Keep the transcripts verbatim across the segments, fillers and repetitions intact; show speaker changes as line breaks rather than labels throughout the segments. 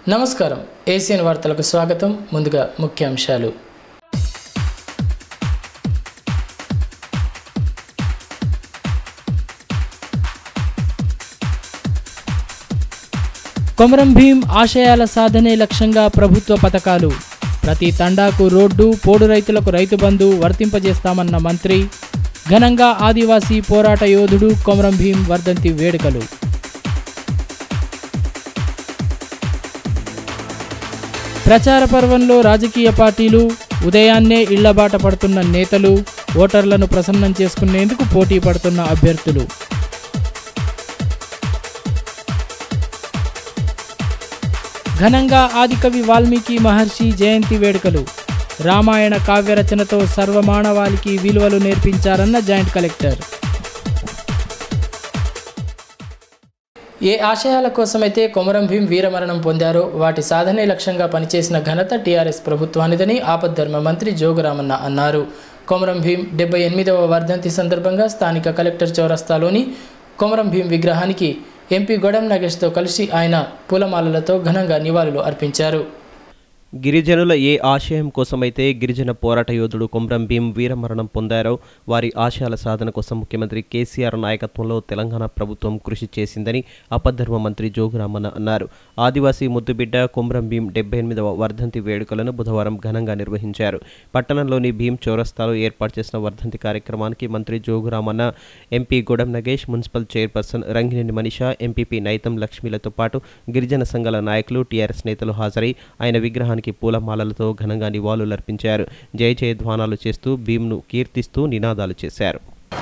నమస్కారం ఏసియన్ వార్తలకు స్వాగతం. ముందుగా ముఖ్యాంశాలు. కొమరం భీం ఆశయాల సాధనే లక్ష్యంగా ప్రభుత్వ పథకాలు. ప్రతి తండాకు రోడ్డు, పోడు రైతులకు రైతు బంధు వర్తింపజేస్తామన్న మంత్రి. ఘనంగా ఆదివాసీ పోరాట యోధుడు కొమరం భీం వర్ధంతి వేడుకలు. ప్రచార పర్వంలో రాజకీయ పార్టీలు. ఉదయాన్నే ఇళ్లబాట పడుతున్న నేతలు. ఓటర్లను ప్రసన్నం చేసుకునేందుకు పోటీ పడుతున్న అభ్యర్థులు. ఘనంగా ఆదికవి వాల్మీకి మహర్షి జయంతి వేడుకలు. రామాయణ కావ్య రచనతో సర్వమానవాళికి విలువలు నేర్పించారన్న జాయింట్ కలెక్టర్. ఏ ఆశయాల కోసమైతే కొమరం భీం వీరమరణం పొందారో వాటి సాధనే లక్ష్యంగా పనిచేసిన ఘనత టీఆర్ఎస్ ప్రభుత్వానిదని ఆపద్ధర్మ మంత్రి జోగురామన్న అన్నారు. కొమరం భీం డెబ్బై ఎనిమిదవ వర్ధంతి సందర్భంగా స్థానిక కలెక్టర్ చౌరస్తాలోని కొమరం భీం విగ్రహానికి ఎంపీ గొడెం నాగేష్తో కలిసి ఆయన పూలమాలలతో ఘనంగా నివాళులు అర్పించారు.
గిరిజనుల ఏ ఆశయం కోసమైతే గిరిజన పోరాట యోధుడు కొమరం భీం వీరమరణం పొందారో వారి ఆశయాల సాధన కోసం ముఖ్యమంత్రి కేసీఆర్ నాయకత్వంలో తెలంగాణ ప్రభుత్వం కృషి చేసిందని ఆపద్ధర్మ మంత్రి జోగురామన్న అన్నారు. ఆదివాసీ ముద్దుబిడ్డ కొమరం భీం డెబ్బై ఎనిమిదవ వర్ధంతి వేడుకలను బుధవారం ఘనంగా నిర్వహించారు. పట్టణంలోని భీం చౌరస్తాలో ఏర్పాటు చేసిన వర్ధంతి కార్యక్రమానికి మంత్రి Jogu Ramanna, MP Godem Nagesh, municipal chairperson Rangineni Manisha, MPP Naitham లక్ష్మీలతో పాటు గిరిజన సంఘాల నాయకులు, టీఆర్ఎస్ నేతలు హాజరై ఆయన విగ్రహానికి పూలమాలలతో ఘనంగా నివాళులర్పించారు. జయ జయధ్వానాలు చేస్తూ భీంను కీర్తిస్తూ నినాదాలు చేశారు.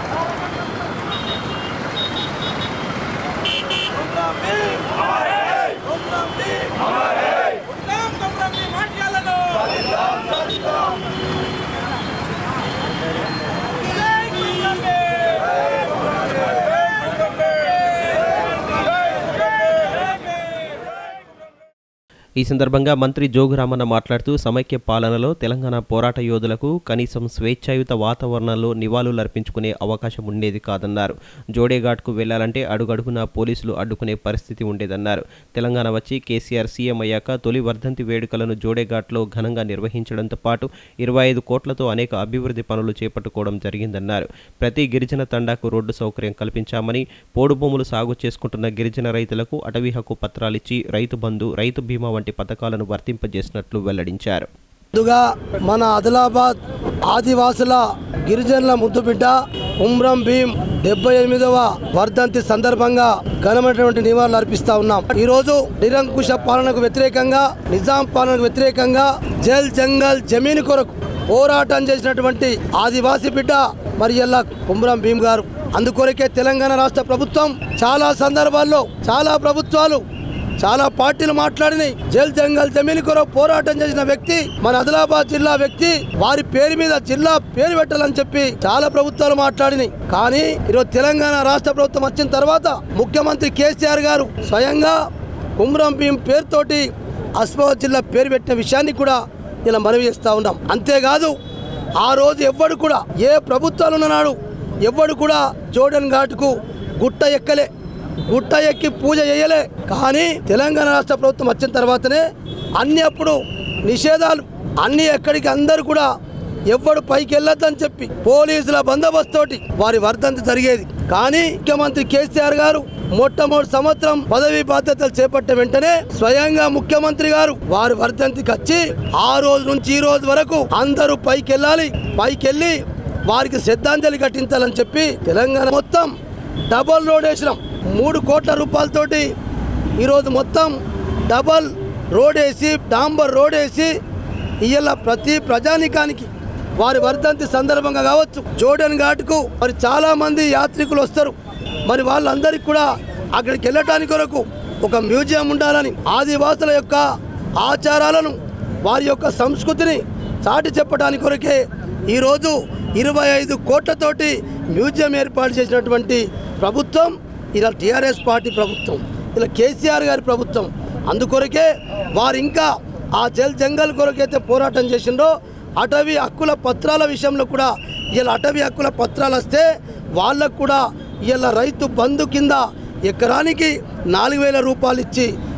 ఈ సందర్భంగా మంత్రి జోగురామన్న మాట్లాడుతూ సమైక్య పాలనలో తెలంగాణ పోరాట యోధులకు కనీసం స్వేచ్ఛాయుత వాతావరణంలో నివాళులర్పించుకునే అవకాశం ఉండేది కాదన్నారు. జోడేఘాట్కు వెళ్లాలంటే అడుగడుగునా పోలీసులు అడ్డుకునే పరిస్థితి ఉండేదన్నారు. తెలంగాణ వచ్చి కేసీఆర్ సీఎం అయ్యాక తొలి వర్ధంతి వేడుకలను జోడేఘాట్లో ఘనంగా నిర్వహించడంతో పాటు ఇరవై ఐదు కోట్లతో అనేక అభివృద్ధి పనులు చేపట్టుకోవడం జరిగిందన్నారు. ప్రతి గిరిజన తండాకు రోడ్డు సౌకర్యం కల్పించామని, పోడు భూములు సాగు చేసుకుంటున్న గిరిజన రైతులకు అటవీ హక్కు పత్రాలిచ్చి రైతు బంధు, రైతు బీమా వంటి పథకాలను వర్తింపజేసినట్లు వెల్లడించారు.
ముందుగా మన ఆదిలాబాద్ ఆదివాసుల గిరిజనుల ముద్దుబిడ్డ కొమరం భీం డెబ్బై ఎనిమిదవ వర్ధంతి సందర్భంగా ఘనమైనటువంటి నివాళులు అర్పిస్తా ఉన్నాం. ఈ రోజు నిరంకుశ పాలనకు వ్యతిరేకంగా, నిజాం పాలనకు వ్యతిరేకంగా జల్ జంగల్ జమీన్ కొరకు పోరాటం చేసినటువంటి ఆదివాసి బిడ్డ మరి ఇలా కొమరం భీం గారు. అందుకొరకే తెలంగాణ రాష్ట్ర ప్రభుత్వం చాలా సందర్భాల్లో, చాలా ప్రభుత్వాలు, చాలా పార్టీలు మాట్లాడినాయి. జల్ జంగల్ జమీన్ కొరకు పోరాటం చేసిన వ్యక్తి మన ఆదిలాబాద్ జిల్లా వ్యక్తి, వారి పేరు మీద జిల్లా పేరు పెట్టాలని చెప్పి చాలా ప్రభుత్వాలు మాట్లాడినాయి. కానీ ఈరోజు తెలంగాణ రాష్ట్ర ప్రభుత్వం వచ్చిన తర్వాత ముఖ్యమంత్రి కేసీఆర్ గారు స్వయంగా కొమరం భీం పేరుతోటి ఆసిఫాబాద్ జిల్లా పేరు పెట్టిన విషయాన్ని కూడా ఇలా మనవి చేస్తా ఉన్నాం. అంతేకాదు ఆ రోజు ఎవ్వడు కూడా, ఏ ప్రభుత్వాలు ఉన్నాడు ఎవ్వడు కూడా జోడెన్ ఘాట్కు గుట్ట ఎక్కలే, గుట్ట ఎక్కి పూజ చేయలే. కానీ తెలంగాణ రాష్ట్ర ప్రభుత్వం వచ్చిన తర్వాతనే అన్ని అప్పుడు నిషేధాలు అన్ని ఎక్కడికి అందరు కూడా ఎవ్వడు పైకి వెళ్ళొద్దని చెప్పి పోలీసుల బందోబస్తుతోటి వారి వర్ధంతి జరిగేది. కానీ ముఖ్యమంత్రి కేసీఆర్ గారు మొట్టమొదటి సంవత్సరం పదవి బాధ్యతలు చేపట్టిన వెంటనే స్వయంగా ముఖ్యమంత్రి గారు వారి వర్ధంతికి వచ్చి ఆ రోజు నుంచి ఈ రోజు వరకు అందరూ పైకి వెళ్ళాలి, పైకి వెళ్ళి వారికి శ్రద్ధాంజలి ఘటించాలని చెప్పి తెలంగాణ మొత్తం డబల్ రోడ్ వేసినాం. మూడు కోట్ల రూపాయలతోటి ఈరోజు మొత్తం డబల్ రోడ్ వేసి, డాంబర్ రోడ్ వేసి ఇవాళ ప్రతి ప్రజానికానికి వారి వర్ధంతి సందర్భంగా కావచ్చు జోడెన్ ఘాట్కు మరి చాలా మంది యాత్రికులు వస్తారు. మరి వాళ్ళందరికీ కూడా అక్కడికి వెళ్ళటానికి కొరకు ఒక మ్యూజియం ఉండాలని, ఆదివాసుల యొక్క ఆచారాలను, వారి యొక్క సంస్కృతిని చాటి చెప్పడానికి కొరకే ఈరోజు ఇరవై ఐదు కోట్లతోటి మ్యూజియం ఏర్పాటు చేసినటువంటి ప్రభుత్వం ఇలా టీఆర్ఎస్ పార్టీ ప్రభుత్వం, ఇలా కేసీఆర్ గారి ప్రభుత్వం. అందుకొరకే వారు ఇంకా ఆ జల్ జంగల్ కొరకైతే పోరాటం చేసిండ్రో అటవీ హక్కుల పత్రాల విషయంలో కూడా ఇలా అటవీ హక్కుల పత్రాలు వస్తే వాళ్ళకు కూడా ఇలా రైతు బంధు కింద ఎకరానికి నాలుగు వేల రూపాయలు ఇచ్చి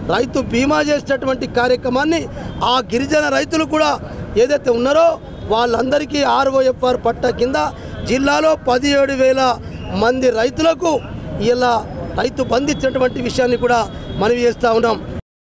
రైతు బీమా చేసేటటువంటి కార్యక్రమాన్ని ఆ గిరిజన రైతులు కూడా ఏదైతే ఉన్నారో వాళ్ళందరికీ ఆర్ఓఎఫ్ఆర్ పట్ట కింద జిల్లాలో పదిహేడు వేల మంది రైతులకు ఇలా రైతు బంధు ఇచ్చినటువంటి విషయాన్ని కూడా మనవి చేస్తూ ఉన్నాం.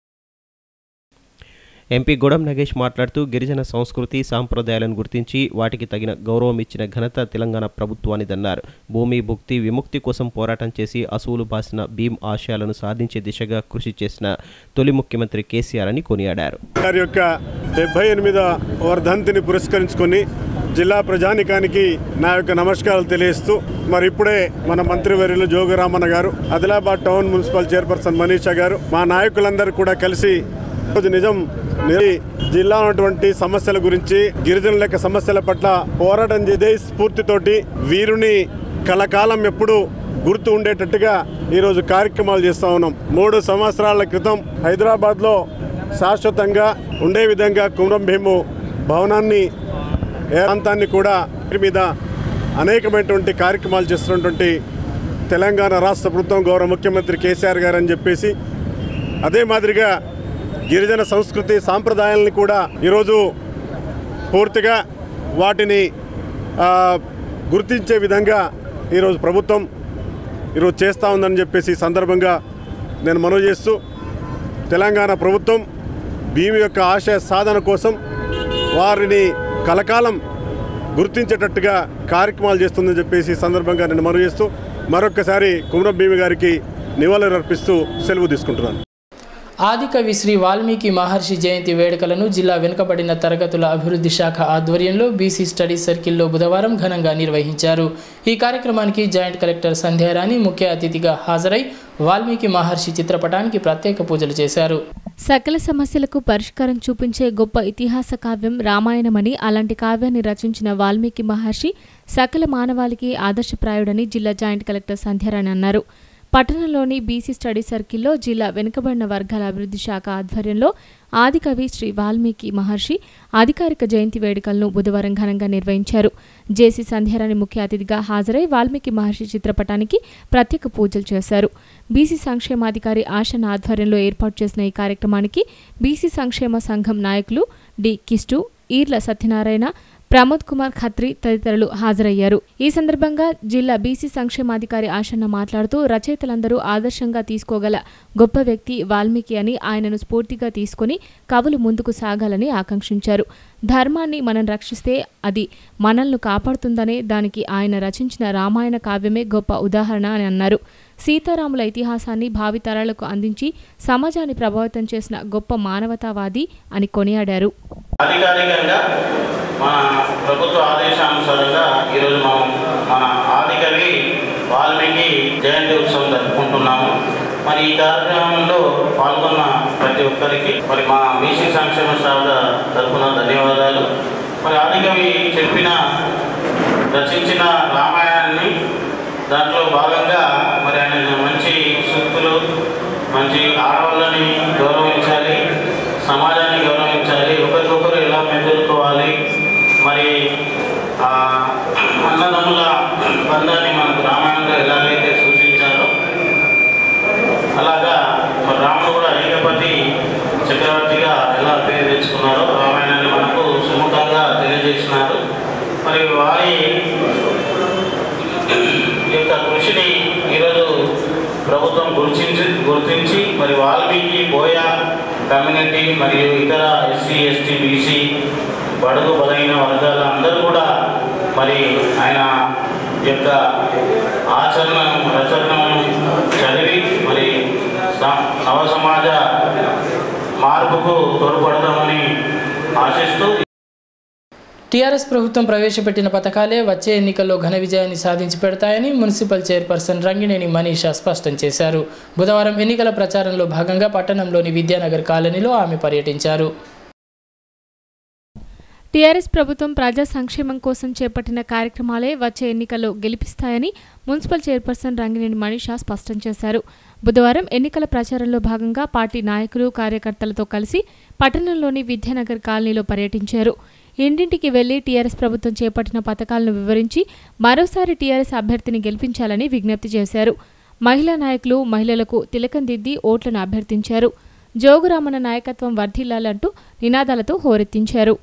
ఎంపీ గొడం నగేష్ మాట్లాడుతూ గిరిజన సంస్కృతి సాంప్రదాయాలను గుర్తించి వాటికి తగిన గౌరవం ఇచ్చిన ఘనత తెలంగాణ ప్రభుత్వానిదన్నారు. భూమి భుక్తి విముక్తి కోసం పోరాటం చేసి అసూలు బాసిన భీమ్ ఆశయాలను సాధించే దిశగా కృషి చేసిన తొలి ముఖ్యమంత్రి కేసీఆర్ అని కొనియాడారు.
వారి యొక్క డెబ్బై ఎనిమిదవ వర్ధంతిని పురస్కరించుకొని జిల్లా ప్రజానికానికి నా యొక్క నమస్కారాలు తెలియజేస్తూ మరి ఇప్పుడే మన మంత్రివర్యులు జోగురామన్న గారు, Adilabad town municipal chairperson Manisha గారు, మా నాయకులందరూ కూడా కలిసి రోజు నిజం జిల్లా ఉన్నటువంటి సమస్యల గురించి గిరిజనుల యొక్క సమస్యల పట్ల పోరాటం చేసే స్ఫూర్తితోటి వీరుని కలకాలం ఎప్పుడు గుర్తు ఉండేటట్టుగా ఈరోజు కార్యక్రమాలు చేస్తూ ఉన్నాం. మూడు సంవత్సరాల క్రితం హైదరాబాద్లో శాశ్వతంగా ఉండే విధంగా కుమ్రం భీము భవనాన్ని ప్రాంతాన్ని కూడా మీద అనేకమైనటువంటి కార్యక్రమాలు చేస్తున్నటువంటి తెలంగాణ రాష్ట్ర ప్రభుత్వం గౌరవ ముఖ్యమంత్రి కేసీఆర్ గారు అని చెప్పేసి అదే మాదిరిగా గిరిజన సంస్కృతి సాంప్రదాయాలని కూడా ఈరోజు పూర్తిగా వాటిని గుర్తించే విధంగా ఈరోజు ప్రభుత్వం ఈరోజు చేస్తూ ఉందని చెప్పేసి సందర్భంగా నేను మనవి చేస్తూ తెలంగాణ ప్రభుత్వం భీము యొక్క ఆశయ సాధన కోసం వారిని కలకాలం గుర్తించేటట్టుగా కార్యక్రమాలు చేస్తుందని చెప్పేసి సందర్భంగా నేను మనవి చేస్తూ మరొకసారి కుమ్రం భీము గారికి నివాళులు అర్పిస్తూ సెలవు తీసుకుంటున్నాను.
ఆదికవి శ్రీ వాల్మీకి మహర్షి జయంతి వేడుకలను జిల్లా వెనుకబడిన తరగతుల అభివృద్ధి శాఖ ఆధ్వర్యంలో బీసీ స్టడీ సర్కిల్లో బుధవారం ఘనంగా నిర్వహించారు. ఈ కార్యక్రమానికి జాయింట్ కలెక్టర్ సంధ్యారాణి ముఖ్య అతిథిగా హాజరై వాల్మీకి మహర్షి చిత్రపటానికి ప్రత్యేక పూజలు చేశారు.
సకల సమస్యలకు పరిష్కారం చూపించే గొప్ప ఇతిహాస కావ్యం రామాయణమని, అలాంటి కావ్యాన్ని రచించిన వాల్మీకి మహర్షి సకల మానవాళికి ఆదర్శప్రాయుడని జిల్లా జాయింట్ కలెక్టర్ సంధ్యారాణి అన్నారు. పట్టణంలోని బీసీ స్టడీ సర్కిల్లో జిల్లా వెనుకబడిన వర్గాల అభివృద్ధి శాఖ ఆధ్వర్యంలో ఆదికవి శ్రీ వాల్మీకి మహర్షి అధికారిక జయంతి వేడుకలను బుధవారం ఘనంగా నిర్వహించారు. జేసీ సంధ్యారాణి ముఖ్య అతిథిగా హాజరై వాల్మీకి మహర్షి చిత్రపటానికి ప్రత్యేక పూజలు చేశారు. బీసీ సంక్షేమాధికారి ఆశన ఆధ్వర్యంలో ఏర్పాటు చేసిన ఈ కార్యక్రమానికి బీసీ సంక్షేమ సంఘం నాయకులు డి కిస్టు, ఈర్ల సత్యనారాయణ, ప్రమోద్ కుమార్ ఖత్రి తదితరులు హాజరయ్యారు. ఈ సందర్భంగా జిల్లా బీసీ సంక్షేమాధికారి ఆశన్న మాట్లాడుతూ రచయితలందరూ ఆదర్శంగా తీసుకోగల గొప్ప వ్యక్తి వాల్మీకి అని, ఆయనను స్ఫూర్తిగా తీసుకుని కవులు ముందుకు సాగాలని ఆకాంక్షించారు. ధర్మాన్ని మనం రక్షిస్తే అది మనల్ని కాపాడుతుందనే దానికి ఆయన రచించిన రామాయణ కావ్యమే గొప్ప ఉదాహరణ అని అన్నారు. సీతారాముల ఇతిహాసాన్ని భావితరాలకు అందించి సమాజాన్ని ప్రభావితం చేసిన గొప్ప మానవతావాది అని కొనియాడారు.
అధికారికంగా మన ప్రభుత్వ ఆదేశానుసారంగా ఈరోజు మనం మన ఆదికవి వాల్మీకి జయంతి ఉత్సవం జరుపుకుంటున్నాము. మరి ఈ కార్యక్రమంలో పాల్గొన్న ప్రతి ఒక్కరికి మరి మా బీసీ సంక్షేమ శాఖ తరఫున ధన్యవాదాలు. మరి ఆదికవి చెప్పిన రచించిన రామాయణాన్ని దాంట్లో భాగంగా మరి ఆయన మంచి సూక్తులు, మంచి ఆడవాళ్ళని గౌరవించాలి, సమాజాన్ని గౌరవించాలి, ఒకరికొకరు ఎలా మెదులుకోవాలి, మరి అన్నదమ్ముల బంధాన్ని మనకు రామాయణంలో ఎలాగైతే సూచించారో అలాగా మరి రాముడు కూడా ఏకపతి చక్రవర్తిగా ఎలా పేరు తెచ్చుకున్నారో రామాయణాన్ని మనకు సుముఖంగా తెలియజేసినారు. మరి వారి యొక్క కృషిని ఈరోజు ప్రభుత్వం గుర్తించి గుర్తించి మరి వాల్మీకి బోయ కమ్యూనిటీ మరియు ఇతర ఎస్సీ ఎస్టీ బీసీ బడుగు బలైన వర్గాల అందరూ కూడా మరి ఆయన యొక్క ఆచరణను రచనను చదివి మరి నవ సమాజ మార్పుకు తోడ్పడతామని ఆశిస్తూ
టీఆర్ఎస్ ప్రభుత్వం ప్రవేశపెట్టిన పథకాలే వచ్చే ఎన్నికల్లో ఘన విజయాన్ని సాధించి పెడతాయని మున్సిపల్ చైర్పర్సన్ రంగినేని మనీషా స్పష్టం చేశారు. బుధవారం ఎన్నికల ప్రచారంలో భాగంగా పట్టణంలోని విద్యానగర్ కాలనీలో ఆమె పర్యటించారు.
టీఆర్ఎస్ ప్రభుత్వం ప్రజా సంక్షేమం కోసం చేపట్టిన కార్యక్రమాలే వచ్చే ఎన్నికల్లో గెలిపిస్తాయని మున్సిపల్ చైర్పర్సన్ రంగినేని మనీషా స్పష్టం చేశారు. బుధవారం ఎన్నికల ప్రచారంలో భాగంగా పార్టీ నాయకులు, కార్యకర్తలతో కలిసి పట్టణంలోని విద్యానగర్ కాలనీలో పర్యటించారు. ఇంటింటికి వెళ్లి టీఆర్ఎస్ ప్రభుత్వం చేపట్టిన పథకాలను వివరించి మరోసారి టీఆర్ఎస్ అభ్యర్థిని గెలిపించాలని విజ్ఞప్తి చేశారు. మహిళా నాయకులు మహిళలకు తిలకం దిద్ది ఓట్లను అభ్యర్థించారు. జోగురామన్న నాయకత్వం వర్ధిల్లాలంటూ నినాదాలతో హోరెత్తించారు.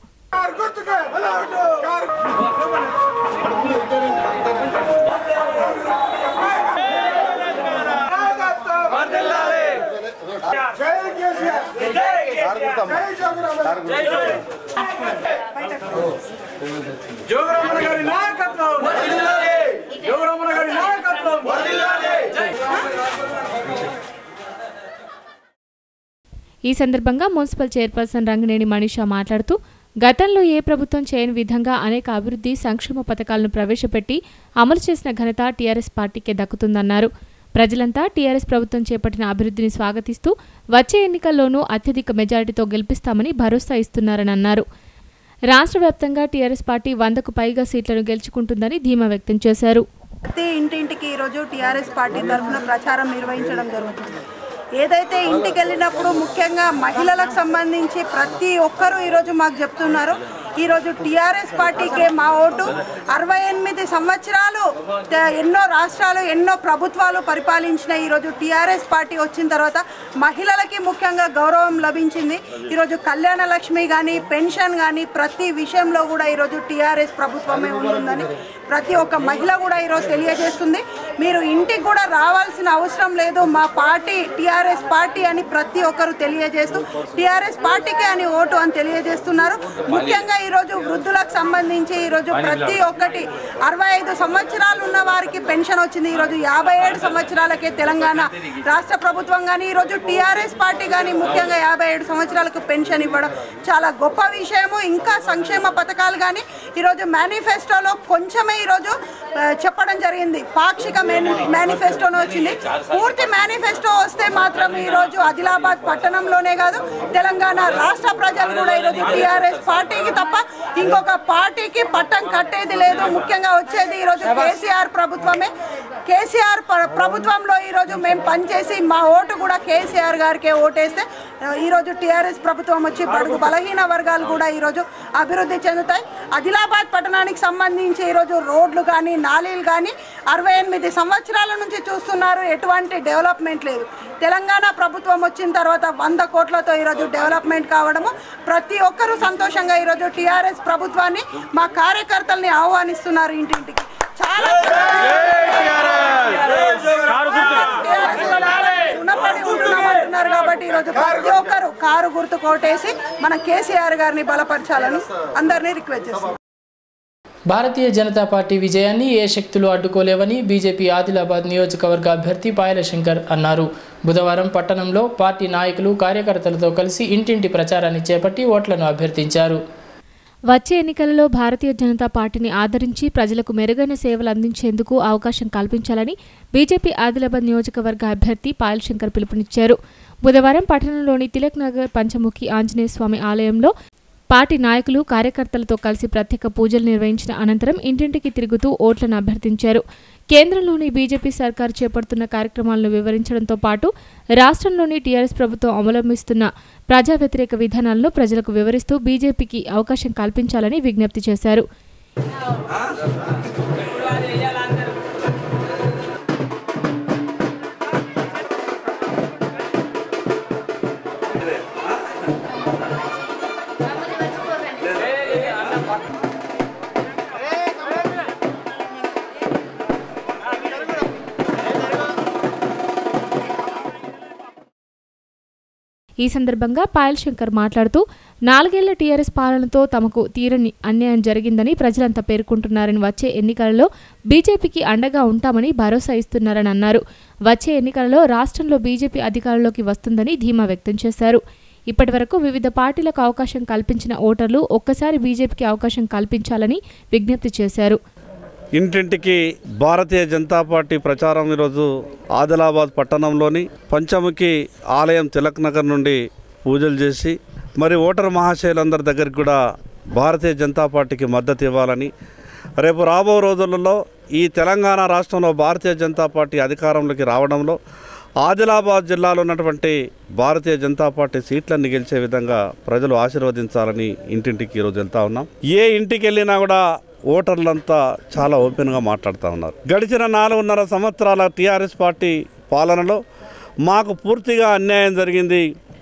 ఈ సందర్భంగా మున్సిపల్ చైర్పర్సన్ రంగనేని మనీషా మాట్లాడుతూ గతంలో ఏ ప్రభుత్వం చేయని విధంగా అనేక అభివృద్ధి సంక్షేమ పథకాలను ప్రవేశపెట్టి అమలు చేసిన ఘనత టీఆర్ఎస్ పార్టీకే దక్కుతుందన్నారు. ప్రజలంతా టీఆర్ఎస్ ప్రభుత్వం చేపట్టిన అభివృద్ధిని స్వాగతిస్తూ వచ్చే ఎన్నికల్లోనూ అత్యధిక మెజారిటీతో గెలిపిస్తామని భరోసా ఇస్తున్నారని అన్నారు. రాష్ట్ర వ్యాప్తంగా టీఆర్ఎస్ పార్టీ వందకు పైగా సీట్లను గెలుచుకుంటుందని ధీమా వ్యక్తం చేశారు.
ప్రతి ఇంటింటికి ఈరోజు టీఆర్ఎస్ పార్టీ తరఫున ప్రచారం నిర్వహించడం జరుగుతుంది. ఏదైతే ఇంటికి వెళ్ళినప్పుడు ముఖ్యంగా మహిళలకు సంబంధించి ప్రతి ఒక్కరూ ఈరోజు మాకు చెప్తున్నారు, ఈరోజు టీఆర్ఎస్ పార్టీకే మా ఓటు. అరవై ఎనిమిది సంవత్సరాలు ఎన్నో రాష్ట్రాలు ఎన్నో ప్రభుత్వాలు పరిపాలించిన ఈరోజు టీఆర్ఎస్ పార్టీ వచ్చిన తర్వాత మహిళలకి ముఖ్యంగా గౌరవం లభించింది. ఈరోజు కళ్యాణ లక్ష్మి కానీ పెన్షన్ కానీ ప్రతి విషయంలో కూడా ఈరోజు టీఆర్ఎస్ ప్రభుత్వమే ఉంటుందని ప్రతి ఒక్క మహిళ కూడా ఈరోజు తెలియజేస్తుంది. మీరు ఇంటికి కూడా రావాల్సిన అవసరం లేదు, మా పార్టీ టీఆర్ఎస్ పార్టీ అని ప్రతి ఒక్కరు తెలియజేస్తూ టీఆర్ఎస్ పార్టీకే అని ఓటు అని తెలియజేస్తున్నారు. ముఖ్యంగా ఈరోజు వృద్ధులకు సంబంధించి ఈరోజు ప్రతి ఒక్కటి అరవై ఐదు సంవత్సరాలు ఉన్న వారికి పెన్షన్ వచ్చింది. ఈరోజు యాభై ఏడు సంవత్సరాలకే తెలంగాణ రాష్ట్ర ప్రభుత్వం కానీ ఈరోజు టీఆర్ఎస్ పార్టీ కానీ ముఖ్యంగా యాభై ఏడు సంవత్సరాలకు పెన్షన్ ఇవ్వడం చాలా గొప్ప విషయము. ఇంకా సంక్షేమ పథకాలు కానీ ఈరోజు మేనిఫెస్టోలో కొంచెమే ఈరోజు చెప్పడం జరిగింది, పాక్షిక మేనిఫెస్టోను వచ్చింది. పూర్తి మేనిఫెస్టో వస్తే మాత్రం ఈరోజు ఆదిలాబాద్ పట్టణంలోనే కాదు తెలంగాణ రాష్ట్ర ప్రజలు కూడా ఈరోజు టీఆర్ఎస్ పార్టీకి తప్ప ఇంకొక పార్టీకి పట్టం కట్టేది లేదు. ముఖ్యంగా వచ్చేది ఈరోజు కేసీఆర్ ప్రభుత్వమే. కేసీఆర్ ప్రభుత్వంలో ఈరోజు మేము పనిచేసి మా ఓటు కూడా కేసీఆర్ గారికే ఓటేస్తే ఈరోజు టీఆర్ఎస్ ప్రభుత్వం వచ్చి బడుగు బలహీన వర్గాలు కూడా ఈరోజు అభివృద్ధి చెందుతాయి. ఆదిలాబాద్ పట్టణానికి సంబంధించి ఈరోజు రోడ్లు కానీ నాలీలు కానీ అరవై ఎనిమిది సంవత్సరాల నుంచి చూస్తున్నారు, ఎటువంటి డెవలప్మెంట్ లేదు. తెలంగాణ ప్రభుత్వం వచ్చిన తర్వాత వంద కోట్లతో ఈరోజు డెవలప్మెంట్ కావడము ప్రతి ఒక్కరూ సంతోషంగా ఈరోజు టీఆర్ఎస్ ప్రభుత్వాన్ని మా కార్యకర్తల్ని ఆహ్వానిస్తున్నారు ఇంటింటికి. చాలా రుణపడి ఉంటున్నామంటున్నారు కాబట్టి ఈరోజు ప్రతి ఒక్కరు కారు గుర్తు కోటేసి మన కేసీఆర్ గారిని బలపరచాలని అందరినీ రిక్వెస్ట్ చేస్తున్నాం.
భారతీయ జనతా పార్టీ విజయాన్ని ఏ శక్తులు అడ్డుకోలేవని బీజేపీ ఆదిలాబాద్ నియోజకవర్గ అభ్యర్థి పాయల శంకర్ అన్నారు. బుధవారం పట్టణంలో పార్టీ నాయకులు కార్యకర్తలతో కలిసి ఇంటింటి ప్రచారాన్ని చేపట్టి ఓట్లను అభ్యర్థించారు.
వచ్చే ఎన్నికలలో భారతీయ జనతా పార్టీని ఆదరించి ప్రజలకు మెరుగైన సేవలు అందించేందుకు అవకాశం కల్పించాలని బీజేపీ ఆదిలాబాద్ నియోజకవర్గ అభ్యర్థి పాయల శంకర్ పిలుపునిచ్చారు. బుధవారం పట్టణంలోని తిలక్ నగర్ పంచముఖి ఆంజనేయ స్వామి ఆలయంలో పార్టీ నాయకులు కార్యకర్తలతో కలిసి ప్రత్యేక పూజలు నిర్వహించిన అనంతరం ఇంటింటికి తిరుగుతూ ఓట్లను అభ్యర్థించారు. కేంద్రంలోని బీజేపీ సర్కారు చేపడుతున్న కార్యక్రమాలను వివరించడంతో పాటు రాష్ట్రంలోని టీఆర్ఎస్ ప్రభుత్వం అవలంబిస్తున్న ప్రజా వ్యతిరేక విధానాలను ప్రజలకు వివరిస్తూ బీజేపీకి అవకాశం కల్పించాలని విజ్ఞప్తి చేశారు. ఈ సందర్భంగా పాయల్ శంకర్ మాట్లాడుతూ నాలుగేళ్ల టీఆర్ఎస్ పాలనతో తమకు తీరని అన్యాయం జరిగిందని ప్రజలంతా పేర్కొంటున్నారని, వచ్చే ఎన్నికలలో బీజేపీకి అండగా ఉంటామని భరోసా ఇస్తున్నారని అన్నారు. వచ్చే ఎన్నికలలో రాష్ట్రంలో బీజేపీ అధికారంలోకి వస్తుందని ధీమా వ్యక్తం చేశారు. ఇప్పటివరకు వివిధ పార్టీలకు అవకాశం కల్పించిన ఓటర్లు ఒక్కసారి బీజేపీకి అవకాశం కల్పించాలని విజ్ఞప్తి చేశారు.
ఇంటింటికి భారతీయ జనతా పార్టీ ప్రచారం ఈరోజు ఆదిలాబాద్ పట్టణంలోని పంచముఖి ఆలయం తిలక్ నగర్ నుండి పూజలు చేసి మరి ఓటర్ మహాశయులందరి దగ్గరికి కూడా భారతీయ జనతా పార్టీకి మద్దతు ఇవ్వాలని, రేపు రాబో రోజులలో ఈ తెలంగాణ రాష్ట్రంలో భారతీయ జనతా పార్టీ అధికారంలోకి రావడంలో ఆదిలాబాద్ జిల్లాలో ఉన్నటువంటి భారతీయ జనతా పార్టీ సీట్లన్నీ గెలిచే విధంగా ప్రజలు ఆశీర్వదించాలని ఇంటింటికి ఈరోజు వెళ్తా ఉన్నాం. ఏ ఇంటికి వెళ్ళినా కూడా ఓటర్లంతా చాలా ఓపెన్గా మాట్లాడుతూ ఉన్నారు. గడిచిన నాలుగున్నర సంవత్సరాల టీఆర్ఎస్ పార్టీ పాలనలో మాకు పూర్తిగా అన్యాయం జరిగింది,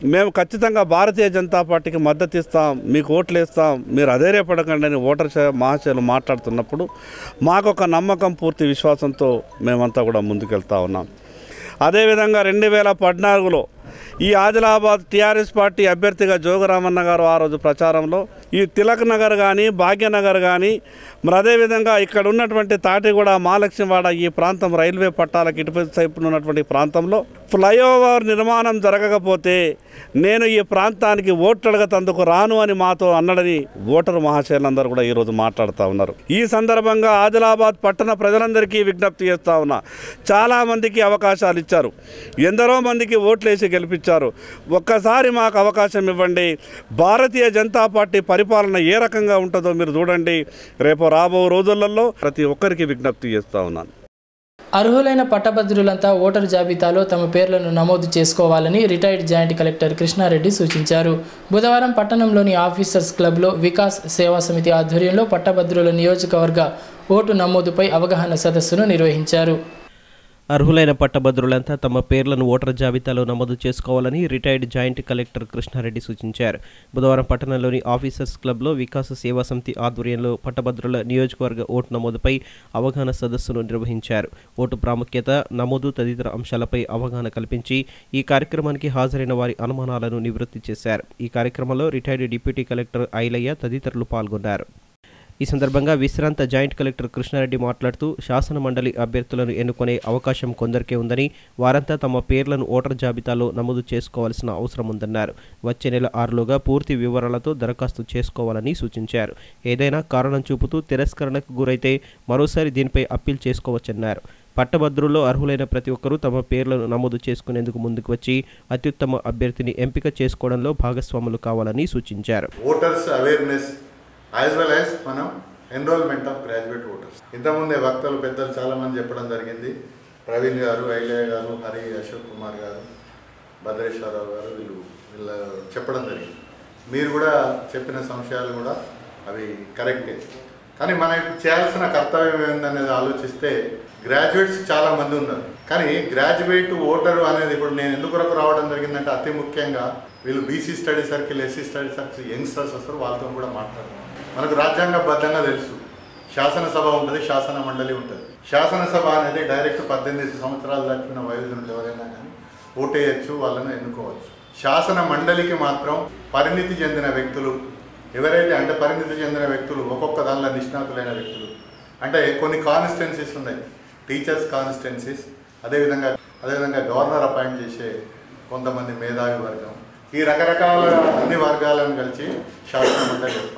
మేము ఖచ్చితంగా భారతీయ జనతా పార్టీకి మద్దతు ఇస్తాం, మీకు ఓట్లు వేస్తాం, మీరు అధైర్యపడకండి అని ఓటర్ మహాశయులు మాట్లాడుతున్నప్పుడు మాకు ఒక నమ్మకం, పూర్తి విశ్వాసంతో మేమంతా కూడా ముందుకెళ్తా ఉన్నాం. అదేవిధంగా రెండు వేల పద్నాలుగులో ఈ ఆదిలాబాద్ టీఆర్ఎస్ పార్టీ అభ్యర్థిగా జోగురామన్న గారు ఆ రోజు ప్రచారంలో ఈ తిలక్ నగర్ కానీ భాగ్యనగర్ కానీ మరి అదేవిధంగా ఇక్కడ ఉన్నటువంటి తాటిగూడ మహాలక్ష్మివాడ ఈ ప్రాంతం రైల్వే పట్టాలకు ఇటుపై సైపున ఉన్నటువంటి ప్రాంతంలో ఫ్లైఓవర్ నిర్మాణం జరగకపోతే నేను ఈ ప్రాంతానికి ఓట్లు అడగతందుకు రాను అని మాతో అన్నడని ఓటరు మహాశయులందరూ కూడా ఈరోజు మాట్లాడుతూ ఉన్నారు. ఈ సందర్భంగా ఆదిలాబాద్ పట్టణ ప్రజలందరికీ విజ్ఞప్తి చేస్తూ ఉన్నా, చాలామందికి అవకాశాలు ఇచ్చారు, ఎందరో మందికి ఓట్లేసి గెలిపించారు. ఒక్కసారి మాకు అవకాశం ఇవ్వండి. భారతీయ జనతా పార్టీ పరిపాలన ఏ రకంగా ఉంటుందో మీరు చూడండి. రేపు రాబో రోజులలో ప్రతి ఒక్కరికి విజ్ఞప్తి చేస్తూ ఉన్నాను.
అర్హులైన పట్టభద్రులంతా ఓటరు జాబితాలో తమ పేర్లను నమోదు చేసుకోవాలని రిటైర్డ్ జాయింట్ కలెక్టర్ కృష్ణారెడ్డి సూచించారు. బుధవారం పట్టణంలోని ఆఫీసర్స్ క్లబ్లో వికాస్ సేవా సమితి ఆధ్వర్యంలో పట్టభద్రుల నియోజకవర్గ ఓటు నమోదుపై అవగాహన సదస్సును నిర్వహించారు.
అర్హులైన పట్టభద్రులంతా తమ పేర్లను ఓటర్ జాబితాలో నమోదు చేసుకోవాలని రిటైర్డ్ జాయింట్ కలెక్టర్ కృష్ణారెడ్డి సూచించారు. బుధవారం పట్టణంలోని ఆఫీసర్స్ క్లబ్లో వికాస సేవా సమితి ఆధ్వర్యంలో పట్టభద్రుల నియోజకవర్గ ఓటు నమోదుపై అవగాహన సదస్సును నిర్వహించారు. ఓటు ప్రాముఖ్యత, నమోదు తదితర అంశాలపై అవగాహన కల్పించి ఈ కార్యక్రమానికి హాజరైన వారి అనుమానాలను నివృత్తి చేశారు. ఈ కార్యక్రమంలో రిటైర్డ్ డిప్యూటీ కలెక్టర్ ఐలయ్య తదితరులు పాల్గొన్నారు. ఈ సందర్భంగా విశ్రాంత జాయింట్ కలెక్టర్ కృష్ణారెడ్డి మాట్లాడుతూ శాసన మండలి అభ్యర్థులను ఎన్నుకునే అవకాశం కొందరికే ఉందని, వారంతా తమ పేర్లను ఓటర్ జాబితాలో నమోదు చేసుకోవాల్సిన అవసరం ఉందన్నారు. వచ్చే నెల ఆరులోగా పూర్తి వివరాలతో దరఖాస్తు చేసుకోవాలని సూచించారు. ఏదైనా కారణం చూపుతూ తిరస్కరణకు గురైతే మరోసారి దీనిపై అప్పీల్ చేసుకోవచ్చన్నారు. పట్టభద్రుల్లో అర్హులైన ప్రతి ఒక్కరూ తమ పేర్లను నమోదు చేసుకునేందుకు ముందుకు వచ్చి అత్యుత్తమ అభ్యర్థిని ఎంపిక చేసుకోవడంలో భాగస్వాములు కావాలని సూచించారు.
Voters awareness as well as మనం ఎన్రోల్మెంట్ ఆఫ్ గ్రాడ్యుయేట్ ఓటర్స్. ఇంతకుముందే వక్తలు పెద్దలు చాలామంది చెప్పడం జరిగింది. ప్రవీణ్ గారు, ఐలయ్య గారు, హరి, అశోక్ కుమార్ గారు, భద్రేశ్వరరావు గారు వీళ్ళు వీళ్ళ చెప్పడం జరిగింది. మీరు కూడా చెప్పిన సంశయాలు కూడా అవి కరెక్టే. కానీ మనం ఇప్పుడు చేయాల్సిన కర్తవ్యం ఏందనేది ఆలోచిస్తే గ్రాడ్యుయేట్స్ చాలామంది ఉన్నారు. కానీ గ్రాడ్యుయేట్ ఓటరు అనేది ఇప్పుడు నేను ఎందుకు వరకు రావడం జరిగిందంటే అతి ముఖ్యంగా వీళ్ళు BC study circle, SC study circle youngsters వస్తారు, వాళ్ళతో కూడా మాట్లాడతాం. మనకు రాజ్యాంగబద్ధంగా తెలుసు శాసనసభ ఉంటుంది, శాసన మండలి ఉంటుంది. శాసనసభ అనేది డైరెక్ట్ పద్దెనిమిది సంవత్సరాలు దాటిన వయోజనులు ఎవరైనా కానీ ఓటేయచ్చు, వాళ్ళను ఎన్నుకోవచ్చు. శాసన మండలికి మాత్రం పరిణితి చెందిన వ్యక్తులు ఎవరైతే అంటే పరిణితి చెందిన వ్యక్తులు ఒక్కొక్క దానిలో నిష్ణాతులైన వ్యక్తులు అంటే కొన్ని కాన్స్టిట్యున్సీస్ ఉన్నాయి, టీచర్స్ కాన్స్టిట్యున్సీస్, అదేవిధంగా అదేవిధంగా గవర్నర్ అపాయింట్ చేసే కొంతమంది మేధావి వర్గం, ఈ రకరకాల అన్ని వర్గాలను కలిసి శాసన మండలి ఏర్పడతాయి.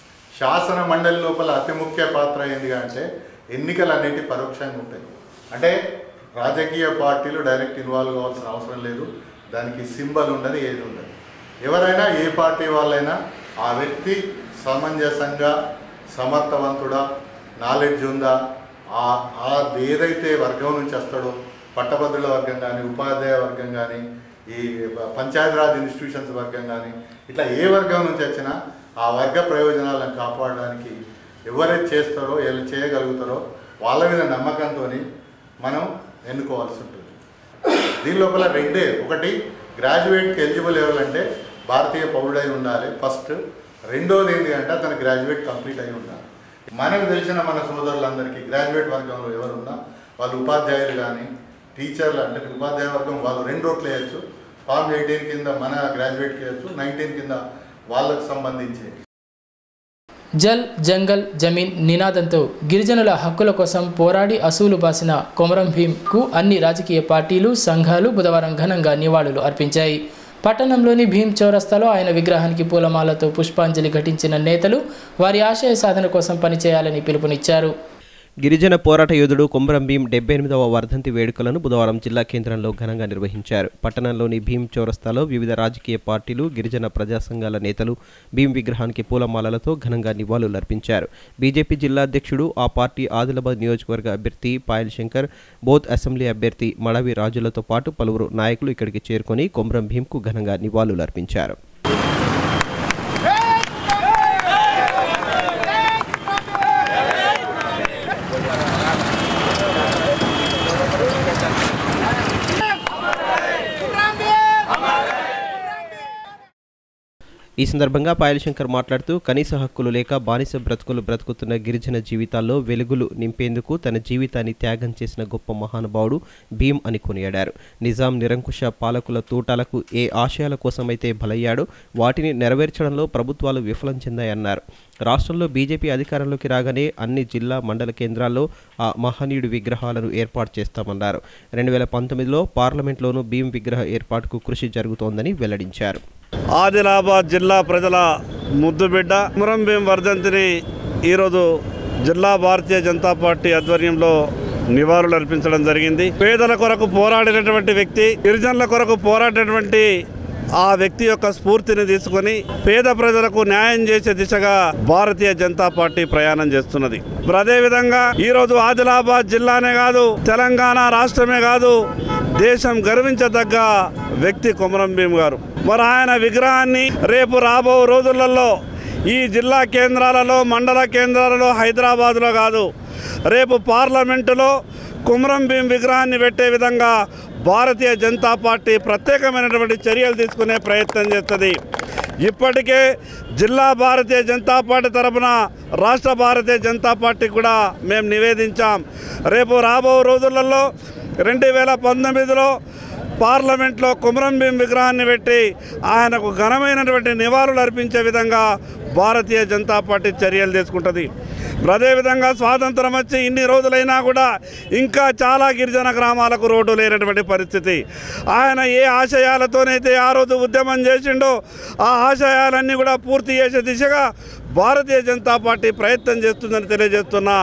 శాసన మండలి లోపల అతి ముఖ్య పాత్ర ఏంటి అంటే ఎన్నికలు అనేవి పరోక్షంగా ఉంటాయి. అంటే రాజకీయ పార్టీలు డైరెక్ట్ ఇన్వాల్వ్ కావాల్సిన అవసరం లేదు, దానికి సింబల్ ఉండదు, ఏది ఉండదు. ఎవరైనా ఏ పార్టీ వాళ్ళైనా ఆ వ్యక్తి సమంజసంగా, సమర్థవంతుడా, నాలెడ్జ్ ఉందా, ఆ ఏదైతే వర్గం నుంచి వస్తాడో పట్టభద్రుల వర్గం కానీ, ఉపాధ్యాయ వర్గం కానీ, ఈ పంచాయతీరాజ్ ఇన్స్టిట్యూషన్స్ వర్గం కానీ, ఇట్లా ఏ వర్గం నుంచి వచ్చినా ఆ వర్గ ప్రయోజనాలను కాపాడడానికి ఎవరైతే చేస్తారో ఎలా చేయగలుగుతారో వాళ్ళ మీద నమ్మకంతో మనం ఎన్నుకోవాల్సి ఉంటుంది. దీని లోపల రెండే, ఒకటి గ్రాడ్యుయేట్కి ఎలిజిబుల్ ఎవరంటే భారతీయ పౌరుడై ఉండాలి ఫస్ట్. రెండోది ఏంటి అంటే అతను గ్రాడ్యుయేట్ కంప్లీట్ అయి ఉండాలి. మనకు తెలిసిన మన సోదరులందరికీ గ్రాడ్యుయేట్ వర్గంలో ఎవరున్నా వాళ్ళు ఉపాధ్యాయులు కానీ టీచర్లు అంటే ఉపాధ్యాయ వర్గం వాళ్ళు రెండు ఓట్లు వేయచ్చు. ఫార్మ్ ఎయిటీన్ కింద మన గ్రాడ్యుయేట్కి వేయచ్చు, నైన్టీన్ కింద వాళ్ళకు సంబంధించి.
జల్ జంగల్ జమీన్ నినాదంతో గిరిజనుల హక్కుల కోసం పోరాడి అసూలు బాసిన కొమరం భీంకు అన్ని రాజకీయ పార్టీలు, సంఘాలు బుధవారం ఘనంగా నివాళులు అర్పించాయి. పట్టణంలోని భీం చౌరస్తాలో ఆయన విగ్రహానికి పూలమాలతో పుష్పాంజలి ఘటించిన నేతలు వారి ఆశయ సాధన కోసం పనిచేయాలని పిలుపునిచ్చారు.
గిరిజన పోరాట యోధుడు కొమరం భీం డెబ్బై ఎనిమిదవ వర్ధంతి వేడుకలను బుధవారం జిల్లా కేంద్రంలో ఘనంగా నిర్వహించారు. పట్టణంలోని భీం చౌరస్తాలో వివిధ రాజకీయ పార్టీలు, గిరిజన ప్రజా సంఘాల నేతలు భీం విగ్రహానికి పూలమాలలతో ఘనంగా నివాళులర్పించారు. బీజేపీ జిల్లా అధ్యక్షుడు, ఆ పార్టీ ఆదిలాబాద్ నియోజకవర్గ అభ్యర్థి పాయల్ శంకర్, బోధ్ అసెంబ్లీ అభ్యర్థి మడవి రాజులతో పాటు పలువురు నాయకులు ఇక్కడికి చేరుకొని కొమరం భీంకు ఘనంగా నివాళులర్పించారు. ఈ సందర్భంగా పాయలశంకర్ మాట్లాడుతూ కనీస హక్కులు లేక బానిస బ్రతుకులు బ్రతుకుతున్న గిరిజన జీవితాల్లో వెలుగులు నింపేందుకు తన జీవితాన్ని త్యాగం చేసిన గొప్ప మహానుభావుడు భీమ్ అని కొనియాడారు. నిజాం నిరంకుశ పాలకుల తూటాలకు ఏ ఆశయాల కోసమైతే బలయ్యాడో వాటిని నెరవేర్చడంలో ప్రభుత్వాలు విఫలం చెందాయన్నారు. రాష్ట్రంలో బీజేపీ అధికారంలోకి రాగానే అన్ని జిల్లా మండల కేంద్రాల్లో ఆ మహనీయుడి విగ్రహాలను ఏర్పాటు చేస్తామన్నారు. రెండు వేల పంతొమ్మిదిలో పార్లమెంట్లోనూ భీమ్ విగ్రహ ఏర్పాటుకు కృషి జరుగుతోందని వెల్లడించారు.
ఆదిలాబాద్ జిల్లా ప్రజల ముద్దుబిడ్డ కొమరం భీం వర్ధంతిని ఈరోజు జిల్లా భారతీయ జనతా పార్టీ ఆధ్వర్యంలో నివాళులు అర్పించడం జరిగింది. పేదల కొరకు పోరాడినటువంటి వ్యక్తి, గిరిజనుల కొరకు పోరాడినటువంటి ఆ వ్యక్తి యొక్క స్ఫూర్తిని తీసుకొని పేద ప్రజలకు న్యాయం చేసే దిశగా భారతీయ జనతా పార్టీ ప్రయాణం చేస్తున్నది. అదేవిధంగా ఈరోజు ఆదిలాబాద్ జిల్లానే కాదు, తెలంగాణ రాష్ట్రమే కాదు, దేశం గర్వించదగ్గ వ్యక్తి కొమరం భీం గారు. మరి ఆయన విగ్రహాన్ని రేపు రాబో రోజులలో ఈ జిల్లా కేంద్రాలలో, మండల కేంద్రాలలో, హైదరాబాద్లో కాదు, రేపు పార్లమెంటులో కొమరం భీం విగ్రహాన్ని పెట్టే విధంగా భారతీయ జనతా పార్టీ ప్రత్యేకమైనటువంటి చర్యలు తీసుకునే ప్రయత్నం చేస్తుంది. ఇప్పటికే జిల్లా భారతీయ జనతా పార్టీ తరఫున రాష్ట్ర భారతీయ జనతా పార్టీ కూడా మేము నివేదించాం. రేపు రాబో రోజులలో రెండు వేల పంతొమ్మిదిలో పార్లమెంట్లో కొమరం భీం విగ్రహాన్ని పెట్టి ఆయనకు ఘనమైనటువంటి నివాళులు అర్పించే విధంగా భారతీయ జనతా పార్టీ చర్యలు తీసుకుంటుంది. అదేవిధంగా స్వాతంత్రం వచ్చి ఇన్ని రోజులైనా కూడా ఇంకా చాలా గిరిజన గ్రామాలకు రోడ్డు లేనటువంటి పరిస్థితి. ఆయన ఏ ఆశయాలతోనైతే ఆ రోజు ఉద్యమం చేసిండో ఆ ఆశయాలన్నీ కూడా పూర్తి చేసే దిశగా భారతీయ జనతా పార్టీ ప్రయత్నం చేస్తుందని తెలియజేస్తున్నా.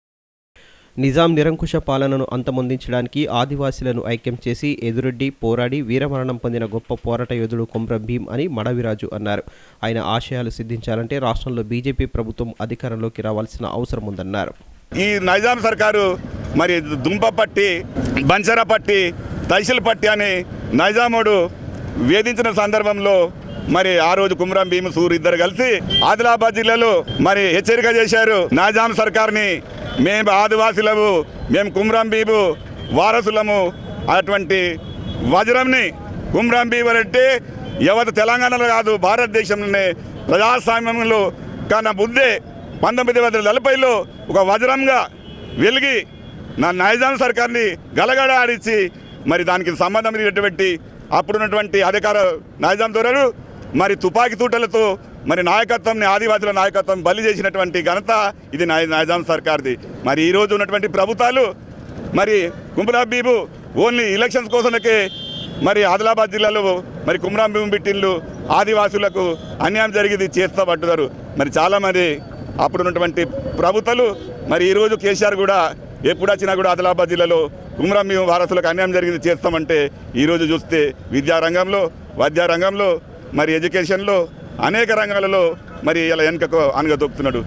నిజాం నిరంకుశ పాలనను అంతమొందించడానికి ఆదివాసీలను ఐక్యం చేసి ఎదురొడ్డి పోరాడి వీరమరణం పొందిన గొప్ప పోరాట యోధుడు కొమరం భీం అని మడవిరాజు అన్నారు. ఆయన ఆశయాలు సిద్ధించాలంటే రాష్ట్రంలో బీజేపీ ప్రభుత్వం అధికారంలోకి రావాల్సిన అవసరం ఉందన్నారు.
ఈ నైజాం సర్కారు మరి దుంపపట్టి, బంచరపట్టి, తైసిల్ పట్టి అని నైజాముడు వేధించిన సందర్భంలో మరి ఆ రోజు కొమరం భీం సూర్ ఇద్దరు కలిసి ఆదిలాబాద్ జిల్లాలో మరి హెచ్చరిక చేశారు. నైజాం సర్కార్ని మేము ఆదివాసులము, మేము కొమరం భీం వారసులము, అటువంటి వజ్రంని కొమరం భీం అంటే యావత్ తెలంగాణలో కాదు భారతదేశంలోనే ప్రజాస్వామ్యంలో కన్నా బుద్ధే పంతొమ్మిది వందల నలభైలో ఒక వజ్రంగా వెలిగి నా నైజాం సర్కార్ని గలగడ ఆడించి మరి దానికి సంబంధం పెట్టి అప్పుడున్నటువంటి అధికార నైజాం దొరలు మరి తుపాకీ తూటలతో మరి నాయకత్వంని, ఆదివాసుల నాయకత్వం బలి చేసినటువంటి ఘనత ఇది నైజాం సర్కార్ది. మరి ఈరోజు ఉన్నటువంటి ప్రభుత్వాలు మరి కొమరం భీం ఓన్లీ ఎలక్షన్స్ కోసమకే మరి ఆదిలాబాద్ జిల్లాలో మరి కొమరం భీం బిట్టిన్లు ఆదివాసులకు అన్యాయం జరిగింది చేస్తా పట్టుదారు. మరి చాలామంది అప్పుడున్నటువంటి ప్రభుత్వాలు మరి ఈరోజు కేసీఆర్ కూడా ఎప్పుడు వచ్చినా కూడా ఆదిలాబాద్ జిల్లాలో కొమరం భీం వారసులకు అన్యాయం జరిగింది చేస్తామంటే ఈరోజు చూస్తే విద్యారంగంలో, వైద్యరంగంలో, మరి ఎడ్యుకేషన్లో, అనేక రంగాలలో మరి ఇలా వెనుకకు అనగదొక్కుతున్నాడు.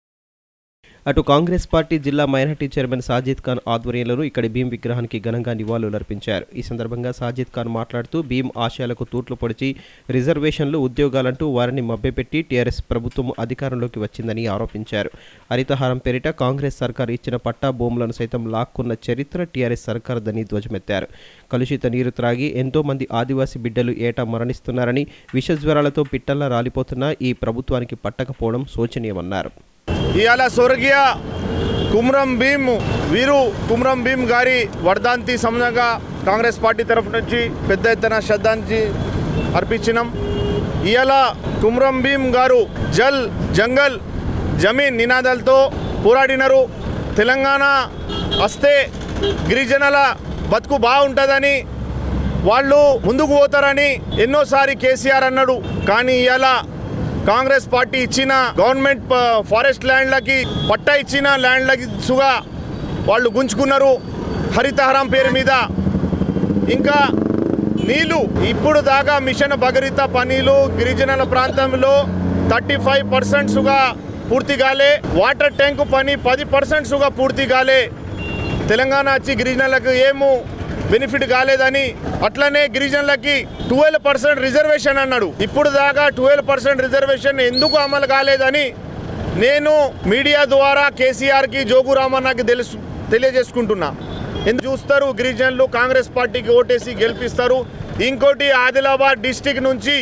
అటు కాంగ్రెస్ పార్టీ జిల్లా మైనార్టీ చైర్మన్ సాజిద్ ఖాన్ ఆధ్వర్యంలోనూ ఇక్కడి భీం విగ్రహానికి ఘనంగా నివాళులు అర్పించారు. ఈ సందర్భంగా సాజిద్ ఖాన్ మాట్లాడుతూ భీం ఆశయాలకు తూట్లు పొడిచి రిజర్వేషన్లు, ఉద్యోగాలంటూ వారిని మభ్యపెట్టి టీఆర్ఎస్ ప్రభుత్వం అధికారంలోకి వచ్చిందని ఆరోపించారు. హరితహారం పేరిట కాంగ్రెస్ సర్కారు ఇచ్చిన పట్టా భూములను సైతం లాక్కున్న చరిత్ర టీఆర్ఎస్ సర్కారుదని ధ్వజమెత్తారు. కలుషిత నీరు త్రాగి ఎంతో మంది ఆదివాసీ బిడ్డలు ఏటా మరణిస్తున్నారని, విషజ్వరాలతో పిట్టల్లా రాలిపోతున్న ఈ ప్రభుత్వానికి పట్టకపోవడం శోచనీయమన్నారు.
ఇవాళ స్వర్గీయ కొమరం భీం వీరు కొమరం భీం గారి వర్ధంతి సందర్భంగా కాంగ్రెస్ పార్టీ తరఫు నుంచి పెద్ద ఎత్తున శ్రద్ధాంజలి అర్పించినాం. ఇవాళ కొమరం భీం గారు జల్, జంగల్, జమీన్ నినాదాలతో పోరాడినారు. తెలంగాణ వస్తే గిరిజనుల బతుకు బాగుంటుందని, వాళ్ళు ముందుకు పోతారని ఎన్నోసారి కేసీఆర్ అన్నాడు. కానీ ఇవాళ కాంగ్రెస్ పార్టీ ఇచ్చిన గవర్నమెంట్ ఫారెస్ట్ ల్యాండ్లకి, పట్టా ఇచ్చిన ల్యాండ్లకి సుగా వాళ్ళు గుంజుకున్నారు హరితహారం పేరు మీద. ఇంకా నీళ్ళు ఇప్పుడు దాకా మిషన్ భగీరథ పనులు గిరిజనుల ప్రాంతంలో థర్టీ ఫైవ్ పర్సెంట్ సుగా పూర్తి కాలే. వాటర్ ట్యాంకు పని పది పర్సెంట్ సుగా పూర్తి కాలే. తెలంగాణ వచ్చి గిరిజనులకు ఏమో బెనిఫిట్ కాలేదని, అట్లనే గిరిజనులకి ట్వెల్వ్ పర్సెంట్ రిజర్వేషన్ అన్నాడు. ఇప్పుడు దాకా ట్వెల్వ్ పర్సెంట్ రిజర్వేషన్ ఎందుకు అమలు కాలేదని నేను మీడియా ద్వారా కేసీఆర్కి, జోగురామన్నకి తెలుసు తెలియజేసుకుంటున్నా. ఎందుకు చూస్తారు గిరిజనులు కాంగ్రెస్ పార్టీకి ఓటేసి గెలిపిస్తారు. ఇంకోటి ఆదిలాబాద్ డిస్టిక్ నుంచి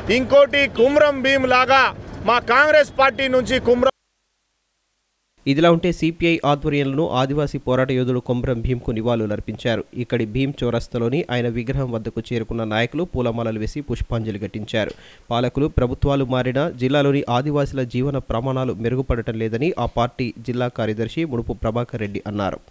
ఇంకోటి కుమ్రం భీమ్ లాగా మా కాంగ్రెస్ పార్టీ నుంచి కుమ్రం.
ఇదిలా ఉంటే సిపిఐ ఆధ్వర్యంలో ఆదివాసీ పోరాట యోధుడు కొమ్రం భీంకు నివాళులర్పించారు. ఇక్కడి భీం చౌరస్తాలోని ఆయన విగ్రహం వద్దకు చేరుకున్న నాయకులు పూలమాలలు వేసి పుష్పాంజలి ఘటించారు. పాలకులు ప్రభుత్వాలు మారినా జిల్లాలోని ఆదివాసీల జీవన ప్రమాణాలు మెరుగుపడటం లేదని ఆ పార్టీ జిల్లా కార్యదర్శి ముడుపు ప్రభాకర్ రెడ్డి అన్నారు.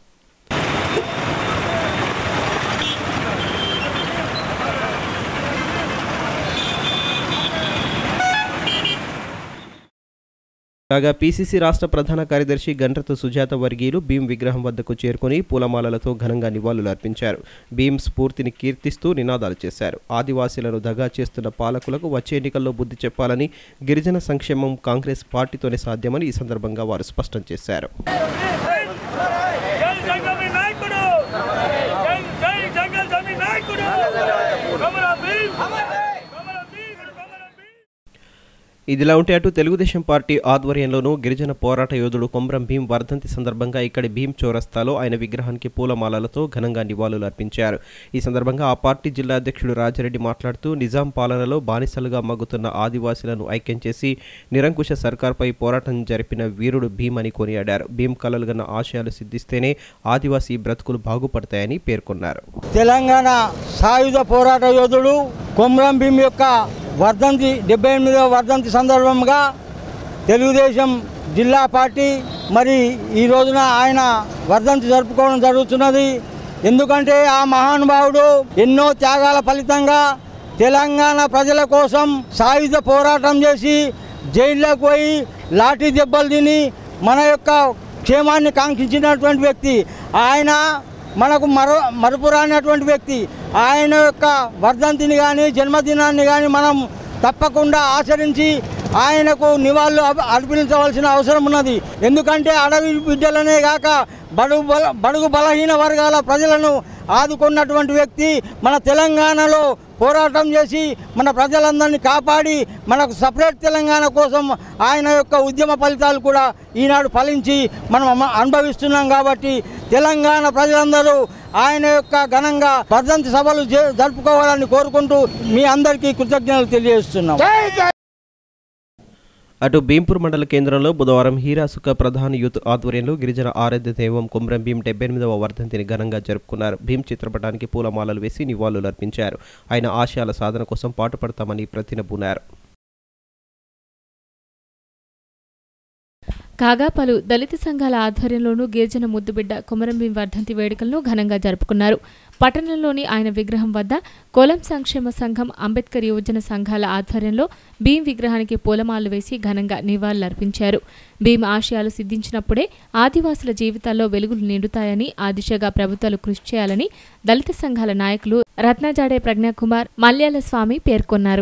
కాగా పీసీసీ రాష్ట్ర ప్రధాన కార్యదర్శి గండ్రత సుజాత వర్గీయులు భీం విగ్రహం వద్దకు చేరుకుని పూలమాలలతో ఘనంగా నివాళులు అర్పించారు. భీం స్ఫూర్తిని కీర్తిస్తూ నినాదాలు చేశారు. ఆదివాసీలను దగా చేస్తున్న పాలకులకు వచ్చే ఎన్నికల్లో బుద్ధి చెప్పాలని, గిరిజన సంక్షేమం కాంగ్రెస్ పార్టీతోనే సాధ్యమని ఈ సందర్భంగా వారు స్పష్టం చేశారు. ఇదిలా ఉంటే అటు తెలుగుదేశం పార్టీ ఆధ్వర్యంలోనూ గిరిజన పోరాట యోధుడు కొమ్రం భీం వర్ధంతి సందర్భంగా ఇక్కడి భీం చౌరస్తాలో ఆయన విగ్రహానికి పూలమాలలతో ఘనంగా నివాళులు అర్పించారు. ఈ సందర్భంగా ఆ పార్టీ జిల్లా అధ్యక్షుడు రాజారెడ్డి మాట్లాడుతూ నిజాం పాలనలో బానిసలుగా మగ్గుతున్న ఆదివాసీలను ఐక్యం చేసి నిరంకుశ సర్కార్పై పోరాటం జరిపిన వీరుడు భీం అని కొనియాడారు. భీం కలలుగన్న ఆశయాలు సిద్ధిస్తేనే ఆదివాసీ బ్రతుకులు బాగుపడతాయని పేర్కొన్నారు.
తెలంగాణ సాయుధ పోరాట యోధుడు కొమ్రం భీం యొక్క వర్ధంతి డెబ్బై ఎనిమిదవ వర్ధంతి సందర్భంగా తెలుగుదేశం జిల్లా పార్టీ మరి ఈ రోజున ఆయన వర్ధంతి జరుపుకోవడం జరుగుతున్నది. ఎందుకంటే ఆ మహానుభావుడు ఎన్నో త్యాగాల ఫలితంగా తెలంగాణ ప్రజల కోసం సాయుధ పోరాటం చేసి జైల్లోకి పోయి లాఠీ దెబ్బలు తిని మన యొక్క క్షేమాన్ని కాంక్షించినటువంటి వ్యక్తి ఆయన. మనకు మరో మరపురానటువంటి వ్యక్తి. ఆయన యొక్క వర్ధంతిని కానీ జన్మదినాన్ని కానీ మనం తప్పకుండా ఆచరించి ఆయనకు నివాళులు అర్పించవలసిన అవసరం ఉన్నది. ఎందుకంటే అడవి బిడ్డలనే కాక బడుగు బల బడుగు బలహీన వర్గాల ప్రజలను ఆదుకున్నటువంటి వ్యక్తి. మన తెలంగాణలో పోరాటం చేసి మన ప్రజలందరినీ కాపాడి మనకు సపరేట్ తెలంగాణ కోసం ఆయన యొక్క ఉద్యమ ఫలితాలు కూడా ఈనాడు ఫలించి మనం అనుభవిస్తున్నాం. కాబట్టి తెలంగాణ ప్రజలందరూ ఆయన యొక్క ఘనంగా వర్ధంతి సభలు జరుపుకోవాలని కోరుకుంటూ మీ అందరికీ కృతజ్ఞతలు తెలియజేస్తున్నాం.
అటు భీంపూర్ మండల కేంద్రంలో బుధవారం హీరాసుక ప్రధాన యూత్ ఆధ్వర్యంలో గిరిజన ఆరాధ్య దైవం కొమ్రం భీం డెబ్బై ఎనిమిదవ వర్ధంతిని ఘనంగా జరుపుకున్నారు. భీం చిత్రపటానికి పూలమాలలు వేసి నివాళులు అర్పించారు. ఆయన ఆశయాల సాధన కోసం పాటుపడతామని ప్రతినబూనారు.
కాగా పలు దళిత సంఘాల ఆధ్వర్యంలోనూ గిరిజన ముద్దుబిడ్డ కొమరం భీం వర్ధంతి వేడుకలను ఘనంగా జరుపుకున్నారు. పట్టణంలోని ఆయన విగ్రహం వద్ద కోలం సంక్షేమ సంఘం, అంబేద్కర్ యువజన సంఘాల ఆధ్వర్యంలో భీం విగ్రహానికి పూలమాలలు వేసి ఘనంగా నివాళులర్పించారు. భీం ఆశయాలు సిద్ధించినప్పుడే ఆదివాసుల జీవితాల్లో వెలుగులు నిండుతాయని, ఆ దిశగా ప్రభుత్వాలు కృషి చేయాలని దళిత సంఘాల నాయకులు రత్నజాడే ప్రజ్ఞాకుమార్, మల్యాల స్వామి పేర్కొన్నారు.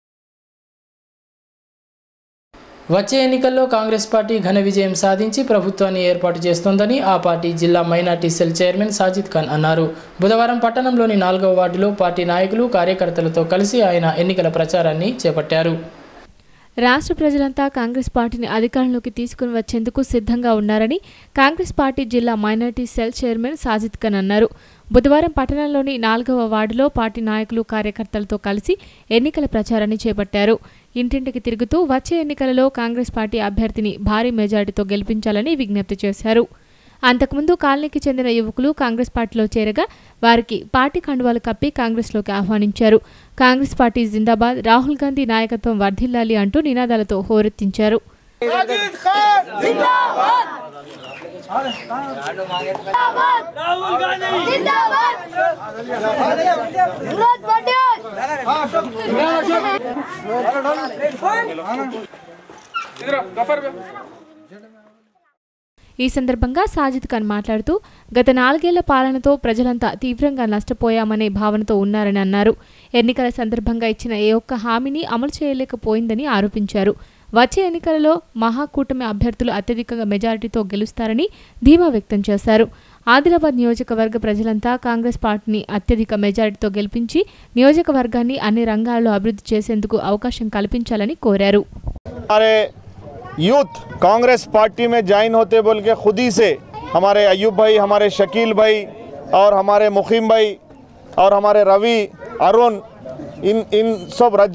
వచ్చే ఎన్నికల్లో కాంగ్రెస్ పార్టీ ఘన విజయం సాధించి ప్రభుత్వాన్ని ఏర్పాటు చేస్తోందని ఆ పార్టీ జిల్లా minority cell chairman Sajid Khan అన్నారు. బుధవారం పట్టణంలోని నాలుగవ వార్డులో పార్టీ నాయకులు, కార్యకర్తలతో కలిసి ఆయన ఎన్నికల ప్రచారాన్ని చేపట్టారు.
రాష్ట్ర ప్రజలంతా కాంగ్రెస్ పార్టీని అధికారంలోకి తీసుకుని వచ్చేందుకు సిద్ధంగా ఉన్నారని కాంగ్రెస్ పార్టీ జిల్లా minority cell chairman Sajid Khan అన్నారు. బుధవారం పట్టణంలోని నాలుగవ వార్డులో పార్టీ నాయకులు, కార్యకర్తలతో కలిసి ఎన్నికల ప్రచారాన్ని చేపట్టారు. ఇంటింటికి తిరుగుతూ వచ్చే ఎన్నికలలో కాంగ్రెస్ పార్టీ అభ్యర్థిని భారీ మెజార్టీతో గెలిపించాలని విజ్ఞప్తి చేశారు. అంతకుముందు కాలనీకి చెందిన యువకులు కాంగ్రెస్ పార్టీలో చేరగా వారికి పార్టీ కండువాలు కప్పి కాంగ్రెస్లోకి ఆహ్వానించారు. కాంగ్రెస్ పార్టీ జిందాబాద్, రాహుల్ గాంధీ నాయకత్వం వర్ధిల్లాలి అంటూ నినాదాలతో హోరెత్తించారు. ఈ సందర్భంగా సాజిద్ ఖాన్ మాట్లాడుతూ గత నాలుగేళ్ల పాలనతో ప్రజలంతా తీవ్రంగా నష్టపోయామనే భావనతో ఉన్నారని అన్నారు. ఎన్నికల సందర్భంగా ఇచ్చిన ఏ ఒక్క హామీని అమలు చేయలేకపోయిందని ఆరోపించారు. వచ్చే ఎన్నికలలో మహాకూటమి అభ్యర్థులు అత్యధిక మెజారిటీతో గెలుస్తారని ధీమా వ్యక్తం చేశారు. ఆదిలాబాద్ నియోజకవర్గ ప్రజలంతా కాంగ్రెస్ పార్టీని అత్యధిక మెజారిటీతో గెలిపించి నియోజకవర్గాన్ని అన్ని రంగాల్లో అభివృద్ధి చేసేందుకు అవకాశం కల్పించాలని కోరారు.
यूथ कांग्रेस पार्टी में ज्वाइन होते बोल के खुद ही से हमारे अयूब भाई, हमारे शकील भाई और हमारे मुखीम भाई और हमारे रवि, अरुण, इन इन सब रजब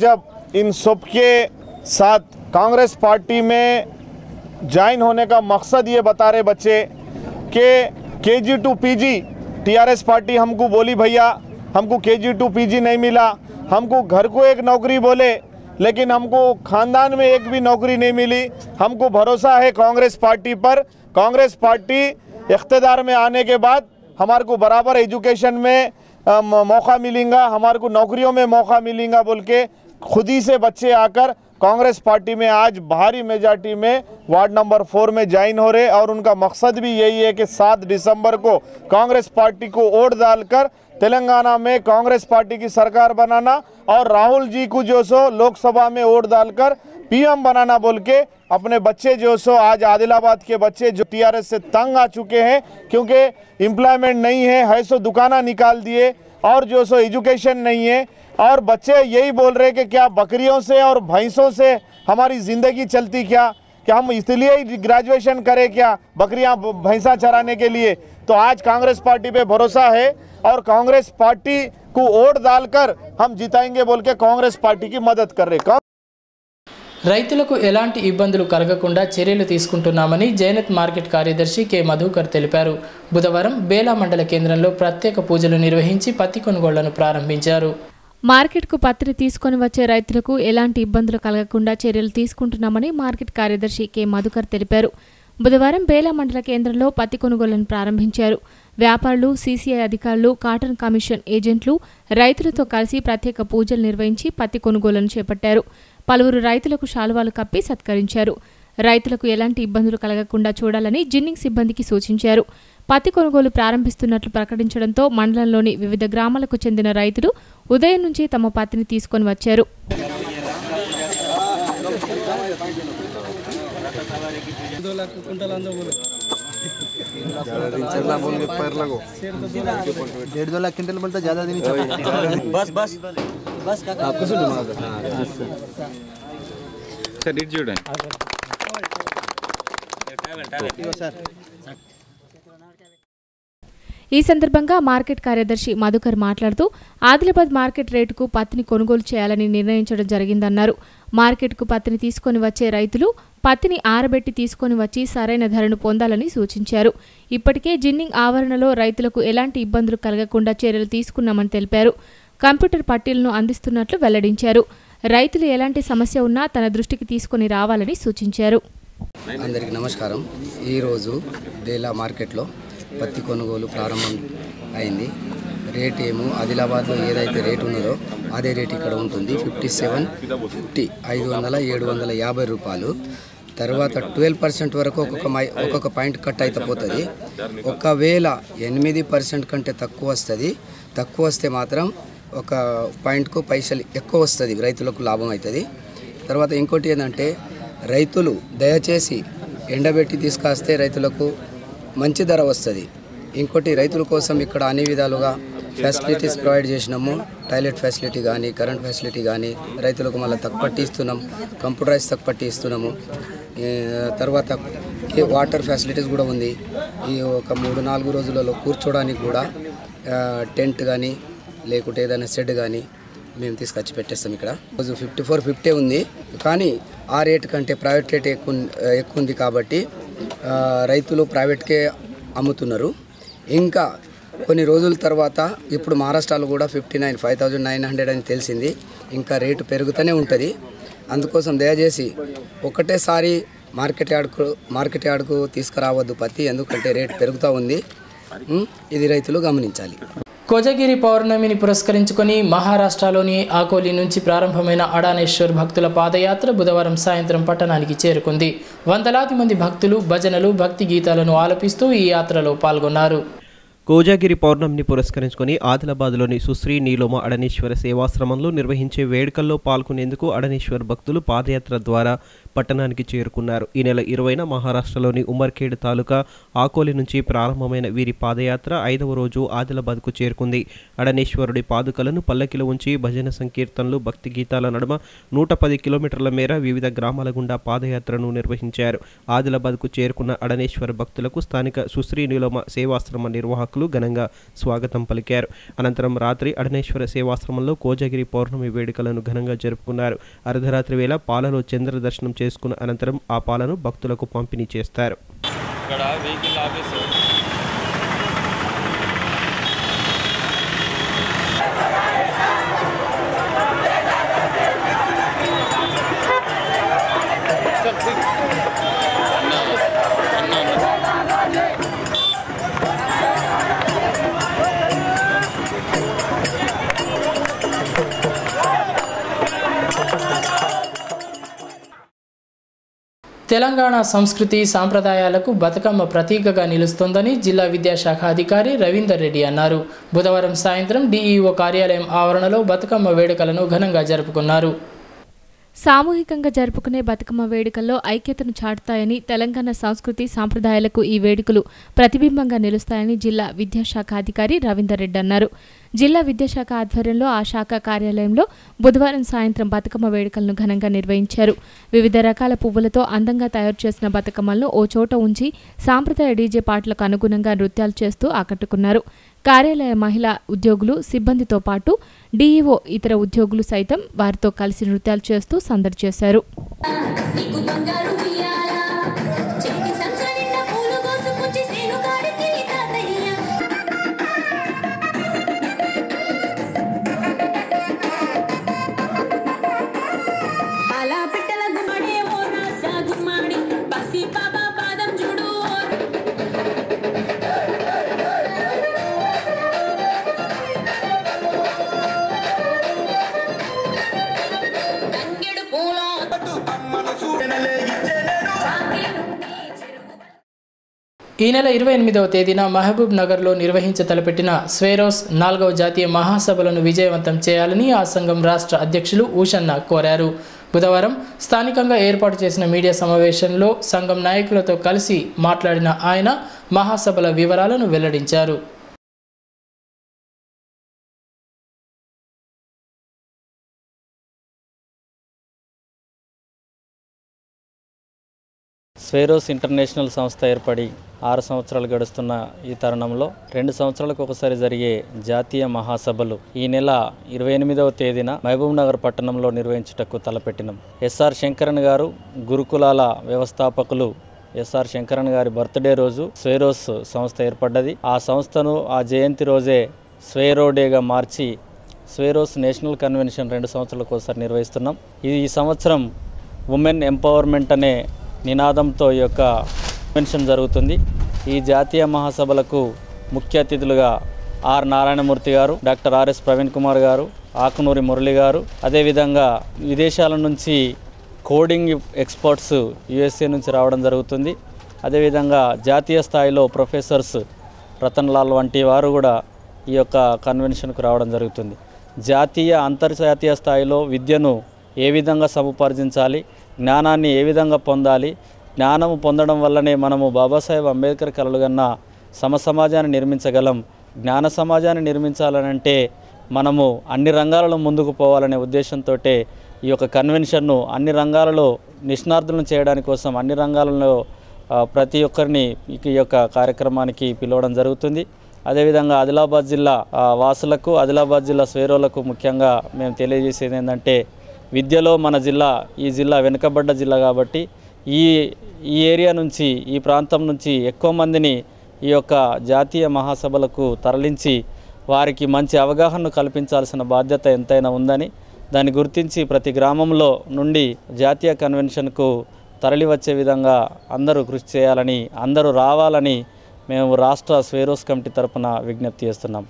इन सब के साथ कांग्रेस पार्टी में ज्वाइन होने का मकसद ये बता रहे बच्चे कि K G to P G TRS party हमको बोली भैया हमको के जी टू पी जी नहीं मिला, हमको घर को एक नौकरी बोले लेकिन हमको खानदान में एक भी नौकरी नहीं मिली। हमको भरोसा है कांग्रेस पार्टी पर। कांग्रेस पार्टी इख्तिदार में आने के बाद हमारे को बराबर एजुकेशन में आ, मौका मिलेगा, हमारे को नौकरियों में मौका मिलेगा बोल के खुद ही से बच्चे आकर कांग्रेस पार्टी में आज भारी मेजॉरिटी में वार्ड नंबर फोर में ज्वाइन हो रहे और उनका मकसद भी यही है कि सात दिसंबर को कांग्रेस पार्टी को वोट डालकर तेलंगाना में कांग्रेस पार्टी की सरकार बनाना और राहुल जी को जो सो लोकसभा में वोट डालकर पीएम बनाना बोल के अपने बच्चे जो सो आज आदिलाबाद के बच्चे जो टीआरएस से तंग आ चुके हैं क्योंकि एम्प्लॉयमेंट नहीं है, है सो दुकाना निकाल दिए और जो सो एजुकेशन नहीं है और बच्चे यही बोल रहे कि क्या बकरियों से और भैंसों से हमारी ज़िंदगी चलती क्या, क्या हम इसलिए ही ग्रेजुएशन करें क्या बकरियां भैंसा चराने के लिए। तो आज कांग्रेस पार्टी पे भरोसा है और कांग्रेस पार्टी को वोट डालकर हम जिताएंगे बोल के कांग्रेस पार्टी की मदद कर रहे।
రైతులకు ఎలాంటి ఇబ్బందులు కలగకుండా చర్యలు తీసుకుంటున్నామని జైనత్ మార్కెట్ కార్యదర్శి కె మధుకర్ తెలిపారు. బుధవారం బేలా మండల కేంద్రంలో ప్రత్యేక పూజలు నిర్వహించి పత్తి కొనుగోళ్లను ప్రారంభించారు.
మార్కెట్కు పత్తిని తీసుకొని వచ్చే రైతులకు ఎలాంటి ఇబ్బందులు కలగకుండా చర్యలు తీసుకుంటున్నామని మార్కెట్ కార్యదర్శి కె మధుకర్ తెలిపారు. బుధవారం బేలా మండల కేంద్రంలో పత్తి కొనుగోళ్లను ప్రారంభించారు. వ్యాపారులు, సీసీఐ అధికారులు, కాటన్ కమిషన్ ఏజెంట్లు రైతులతో కలిసి ప్రత్యేక పూజలు నిర్వహించి పత్తి కొనుగోళ్లను చేపట్టారు. పలువురు రైతులకు శాలువాలు కప్పి సత్కరించారు. రైతులకు ఎలాంటి ఇబ్బందులు కలగకుండా చూడాలని జిన్నింగ్ సిబ్బందికి సూచించారు. పత్తి కొనుగోలు ప్రారంభిస్తున్నట్లు ప్రకటించడంతో మండలంలోని వివిధ గ్రామాలకు చెందిన రైతులు ఉదయం నుంచి తమ పత్తిని తీసుకొని వచ్చారు.
डेढ़ दो लाख क्विंटल बनता ज़्यादा दिन चाहिए। बस बस बस आपको सुन सर रीड చూడండి
ఈ సందర్భంగా మార్కెట్ కార్యదర్శి మధుకర్ మాట్లాడుతూ ఆదిలాబాద్ మార్కెట్ రేటుకు పత్తిని కొనుగోలు చేయాలని నిర్ణయించడం జరిగిందన్నారు. మార్కెట్కు పత్తిని తీసుకొని వచ్చే రైతులు పత్తిని ఆరబెట్టి తీసుకొని వచ్చి సరైన ధరను పొందాలని సూచించారు. ఇప్పటికే జిన్నింగ్ ఆవరణలో రైతులకు ఎలాంటి ఇబ్బందులు కలగకుండా చర్యలు తీసుకున్నామని తెలిపారు. కంప్యూటర్ పట్టీలను అందిస్తున్నట్లు వెల్లడించారు. రైతులు ఎలాంటి సమస్య ఉన్నా తన దృష్టికి తీసుకొని రావాలని సూచించారు.
అందరికీ నమస్కారం. ఈరోజు బేలా మార్కెట్లో పత్తి కొనుగోలు ప్రారంభం అయింది. రేట్ ఏమో ఆదిలాబాద్లో ఏదైతే రేట్ ఉన్నదో అదే రేట్ ఇక్కడ ఉంటుంది. ఫిఫ్టీ సెవెన్ ఫిఫ్టీ ఐదు వందల ఏడు వందల యాభై రూపాయలు. తర్వాత ట్వెల్వ్ పర్సెంట్ వరకు ఒక్కొక్క మై ఒక్కొక్క పాయింట్ కట్ అయితే పోతుంది. ఒకవేళ ఎనిమిది పర్సెంట్ కంటే తక్కువ వస్తుంది, తక్కువ వస్తే మాత్రం ఒక పాయింట్కు పైసలు ఎక్కువ వస్తుంది, రైతులకు లాభం అవుతుంది. తర్వాత ఇంకోటి ఏంటంటే రైతులు దయచేసి ఎండబెట్టి తీసుకొస్తే రైతులకు మంచి ధర వస్తుంది. ఇంకోటి రైతుల కోసం ఇక్కడ అన్ని విధాలుగా ఫెసిలిటీస్ ప్రొవైడ్ చేసినాము. టాయిలెట్ ఫెసిలిటీ కానీ, కరెంట్ ఫెసిలిటీ కానీ రైతులకు మళ్ళీ తక్కువట్టి ఇస్తున్నాం. కంప్యూటరైజ్ తక్కువట్టి ఇస్తున్నాము. తర్వాత వాటర్ ఫెసిలిటీస్ కూడా ఉంది. ఈ ఒక మూడు నాలుగు రోజులలో కూర్చోడానికి కూడా టెంట్ కానీ లేకుంటే ఏదైనా షెడ్ కానీ మేము తీసుకొచ్చి పెట్టేస్తాం. ఇక్కడ రోజు ఫిఫ్టీ ఫోర్ ఫిఫ్టీ ఉంది, కానీ ఆ రేట్ కంటే ప్రైవేట్ రేట్ ఎక్కువ ఎక్కువ ఉంది కాబట్టి రైతులు ప్రైవేట్కే అమ్ముతున్నారు. ఇంకా కొన్ని రోజుల తర్వాత ఇప్పుడు మహారాష్ట్రలో కూడా fifty nine five thousand nine hundred అని తెలిసింది. ఇంకా రేటు పెరుగుతూనే ఉంటుంది. అందుకోసం దయచేసి ఒకటేసారి మార్కెట్ యార్డ్కు మార్కెట్ యార్డ్కు తీసుకురావద్దు పత్తి, ఎందుకంటే రేటు పెరుగుతూ ఉంది. ఇది రైతులు గమనించాలి.
కోజగిరి పౌర్ణమిని పురస్కరించుకొని మహారాష్ట్రలోని ఆకోలి నుంచి ప్రారంభమైన అడానేశ్వర్ భక్తుల పాదయాత్ర బుధవారం సాయంత్రం పట్టణానికి చేరుకుంది. వందలాది మంది భక్తులు భజనలు, భక్తి గీతాలను ఆలపిస్తూ ఈ యాత్రలో పాల్గొన్నారు.
కోజగిరి పౌర్ణమిని పురస్కరించుకొని ఆదిలాబాద్లోని సుశ్రీ నీలోమ అడనేశ్వర సేవాశ్రమంలో నిర్వహించే వేడుకల్లో పాల్గొనేందుకు అడనేశ్వర్ భక్తులు పాదయాత్ర ద్వారా పట్టణానికి చేరుకున్నారు. ఈ నెల ఇరవైన మహారాష్ట్రలోని ఉమర్ఖేడ్ తాలూకా ఆకోలి నుంచి ప్రారంభమైన వీరి పాదయాత్ర ఐదవ రోజు ఆదిలాబాద్కు చేరుకుంది. అడనేశ్వరుడి పాదుకలను పల్లకిలో ఉంచి భజన సంకీర్తనలు, భక్తి గీతాల నడుమ నూట పది కిలోమీటర్ల మేర వివిధ గ్రామాల గుండా పాదయాత్రను నిర్వహించారు. ఆదిలాబాద్కు చేరుకున్న అడనేశ్వర భక్తులకు స్థానిక సుశ్రీ నిలోమ సేవాశ్రమ నిర్వాహకులు ఘనంగా స్వాగతం పలికారు. అనంతరం రాత్రి అడనేశ్వర సేవాశ్రమంలో కోజగిరి పౌర్ణమి వేడుకలను ఘనంగా జరుపుకున్నారు. అర్ధరాత్రి వేళ పాలలో చంద్ర దర్శనం చేసుకున్న అనంతరం ఆ పాలను భక్తులకు పంపిణీ చేస్తారు.
తెలంగాణ సంస్కృతి సాంప్రదాయాలకు బతుకమ్మ ప్రతీకగా నిలుస్తోందని జిల్లా విద్యాశాఖ అధికారి రవీందర్ రెడ్డి అన్నారు. బుధవారం సాయంత్రం డిఈఓ కార్యాలయం ఆవరణలో బతుకమ్మ వేడుకలను ఘనంగా జరుపుకున్నారు.
సామూహికంగా జరుపుకునే బతుకమ్మ వేడుకల్లో ఐక్యతను చాటుతాయని, తెలంగాణ సంస్కృతి సాంప్రదాయాలకు ఈ వేడుకలు ప్రతిబింబంగా నిలుస్తాయని జిల్లా విద్యాశాఖ అధికారి రవీందర్ రెడ్డి అన్నారు. జిల్లా విద్యాశాఖ ఆధ్వర్యంలో ఆ శాఖ కార్యాలయంలో బుధవారం సాయంత్రం బతుకమ్మ వేడుకలను ఘనంగా నిర్వహించారు. వివిధ రకాల పువ్వులతో అందంగా తయారు చేసిన బతుకమ్మలను ఓ చోట ఉంచి సాంప్రదాయ డీజే పాటలకు అనుగుణంగా నృత్యాలు చేస్తూ ఆకట్టుకున్నారు. కార్యాలయ మహిళా ఉద్యోగులు, సిబ్బందితో పాటు డీఈఓ, ఇతర ఉద్యోగులు సైతం వారితో కలిసి నృత్యాలు చేస్తూ సందడి చేశారు.
ఈ నెల ఇరవై ఎనిమిదవ తేదీన మహబూబ్ నగర్లో నిర్వహించ తలపెట్టిన స్వేరోస్ నాలుగవ జాతీయ మహాసభలను విజయవంతం చేయాలని ఆ సంఘం రాష్ట్ర అధ్యక్షులు ఊషన్న కోరారు. బుధవారం స్థానికంగా ఏర్పాటు చేసిన మీడియా సమావేశంలో సంఘం నాయకులతో కలిసి మాట్లాడిన ఆయన మహాసభల వివరాలను వెల్లడించారు.
స్వేరోస్ ఇంటర్నేషనల్ సంస్థ ఏర్పడి ఆరు సంవత్సరాలు గడుస్తున్న ఈ తరుణంలో రెండు సంవత్సరాలకు ఒకసారి జరిగే జాతీయ మహాసభలు ఈ నెల ఇరవై ఎనిమిదవ తేదీన మహబూబ్ నగర్ పట్టణంలో నిర్వహించుటకు తలపెట్టినాం. ఎస్ఆర్ శంకరన్ గారు గురుకులాల వ్యవస్థాపకులు ఎస్ఆర్ శంకరన్ గారి బర్త్డే రోజు స్వేరోస్ సంస్థ ఏర్పడ్డది. ఆ సంస్థను ఆ జయంతి రోజే స్వేరో డేగా మార్చి స్వేరోస్ నేషనల్ కన్వెన్షన్ రెండు సంవత్సరాలకు ఒకసారి నిర్వహిస్తున్నాం. ఈ సంవత్సరం ఉమెన్ ఎంపవర్మెంట్ అనే నినాదంతో ఈ యొక్క కన్వెన్షన్ జరుగుతుంది. ఈ జాతీయ మహాసభలకు ముఖ్య అతిథులుగా ఆర్ నారాయణమూర్తి గారు, డాక్టర్ ఆర్ఎస్ ప్రవీణ్ కుమార్ గారు, ఆకునూరి మురళి గారు, అదేవిధంగా విదేశాల నుంచి కోడింగ్ ఎక్స్పర్ట్స్ యుఎస్ఏ నుంచి రావడం జరుగుతుంది. అదేవిధంగా జాతీయ స్థాయిలో ప్రొఫెసర్స్ రతన్ లాల్ వంటి వారు కూడా ఈ యొక్క కన్వెన్షన్కు రావడం జరుగుతుంది. జాతీయ అంతర్జాతీయ స్థాయిలో విద్యను ఏ విధంగా సముపార్జించాలి, జ్ఞానాన్ని ఏ విధంగా పొందాలి, జ్ఞానము పొందడం వల్లనే మనము బాబాసాహెబ్ అంబేద్కర్ కలలుగన్న సమ సమాజాన్ని నిర్మించగలం. జ్ఞాన సమాజాన్ని నిర్మించాలనంటే మనము అన్ని రంగాలలో ముందుకు పోవాలనే ఉద్దేశంతో ఈ యొక్క కన్వెన్షన్ను అన్ని రంగాలలో నిష్ణార్థులను చేయడానికి కోసం అన్ని రంగాలలో ప్రతి ఒక్కరిని ఈ యొక్క కార్యక్రమానికి పిలవడం జరుగుతుంది. అదేవిధంగా ఆదిలాబాద్ జిల్లా వాసులకు, ఆదిలాబాద్ జిల్లా స్వేరోలకు ముఖ్యంగా మేము తెలియజేసేది ఏంటంటే, విద్యలో మన జిల్లా ఈ జిల్లా వెనుకబడ్డ జిల్లా కాబట్టి ఈ ఈ ఏరియా నుంచి, ఈ ప్రాంతం నుంచి ఎక్కువ మందిని ఈ యొక్క జాతీయ మహాసభలకు తరలించి వారికి మంచి అవగాహన కల్పించాల్సిన బాధ్యత ఎంతైనా ఉందని, దాన్ని గుర్తించి ప్రతి గ్రామంలో నుండి జాతీయ కన్వెన్షన్కు తరలి వచ్చే విధంగా అందరూ కృషి చేయాలని, అందరూ రావాలని మేము రాష్ట్ర స్వేరోస్ కమిటీ తరపున విజ్ఞప్తి చేస్తున్నాం.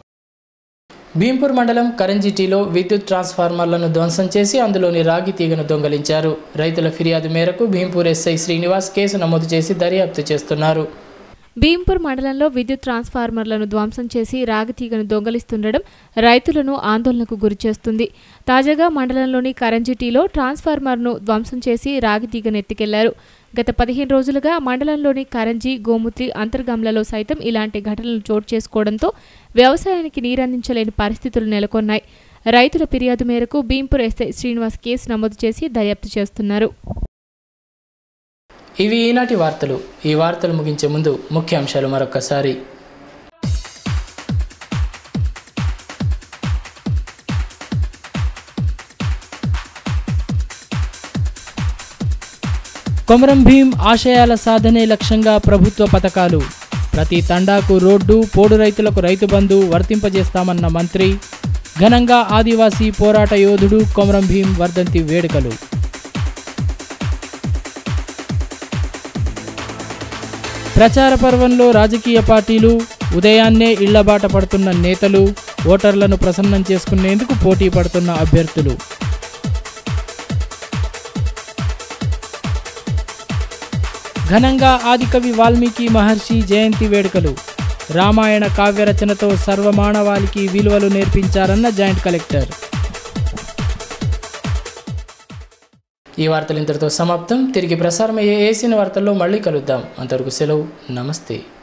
భీంపూర్ మండలం కరంజిటీలో విద్యుత్ ట్రాన్స్ఫార్మర్లను ధ్వంసం చేసి అందులోని రాగి తీగను దొంగలించారు. రైతుల ఫిర్యాదు మేరకు భీంపూర్ ఎస్ఐ శ్రీనివాస్ కేసు నమోదు చేసి దర్యాప్తు చేస్తున్నారు.
భీంపూర్ మండలంలో విద్యుత్ ట్రాన్స్ఫార్మర్లను ధ్వంసం చేసి రాగితీగను దొంగలిస్తుండడం రైతులను ఆందోళనకు గురిచేస్తుంది. తాజాగా మండలంలోని కరంజిటీలో ట్రాన్స్ఫార్మర్ను ధ్వంసం చేసి రాగితీగను ఎత్తుకెళ్లారు. గత పదిహేను రోజులుగా మండలంలోని కరంజి, గోముత్రి, అంతర్గాంలలో సైతం ఇలాంటి ఘటనలు చోటు చేసుకోవడంతో వ్యవసాయానికి నీరందించలేని పరిస్థితులు నెలకొన్నాయి. రైతుల ఫిర్యాదు మేరకు భీంపూర్ ఎస్ఐ శ్రీనివాస్ కేసు నమోదు చేసి దర్యాప్తు చేస్తున్నారు.
ఇవి ఈనాటి వార్తలు. ఈ వార్తలు ముగించే ముందు ముఖ్యాంశాలు మరొకసారి. కొమరం భీం ఆశయాల సాధనే లక్ష్యంగా ప్రభుత్వ పథకాలు. ప్రతి తండాకు రోడ్డు, పోడు రైతులకు రైతు బంధు వర్తింపజేస్తామన్న మంత్రి. ఘనంగా ఆదివాసీ పోరాట యోధుడు కొమరం భీం వర్ధంతి వేడుకలు. ప్రచార పర్వంలో రాజకీయ పార్టీలు. ఉదయాన్నే ఇళ్లబాట పడుతున్న నేతలు. ఓటర్లను ప్రసన్నం చేసుకునేందుకు పోటీ పడుతున్న అభ్యర్థులు. ఘనంగా ఆదికవి వాల్మీకి మహర్షి జయంతి వేడుకలు. రామాయణ కావ్యరచనతో సర్వమానవాళికి విలువలు నేర్పించారన్న జాయింట్ కలెక్టర్. ఈ వార్తలు ఇంతటితో సమాప్తం. తిరిగి ప్రసారమయ్యే ఏసీన వార్తల్లో మళ్ళీ కలుద్దాం. అంతవరకు సెలవు. నమస్తే.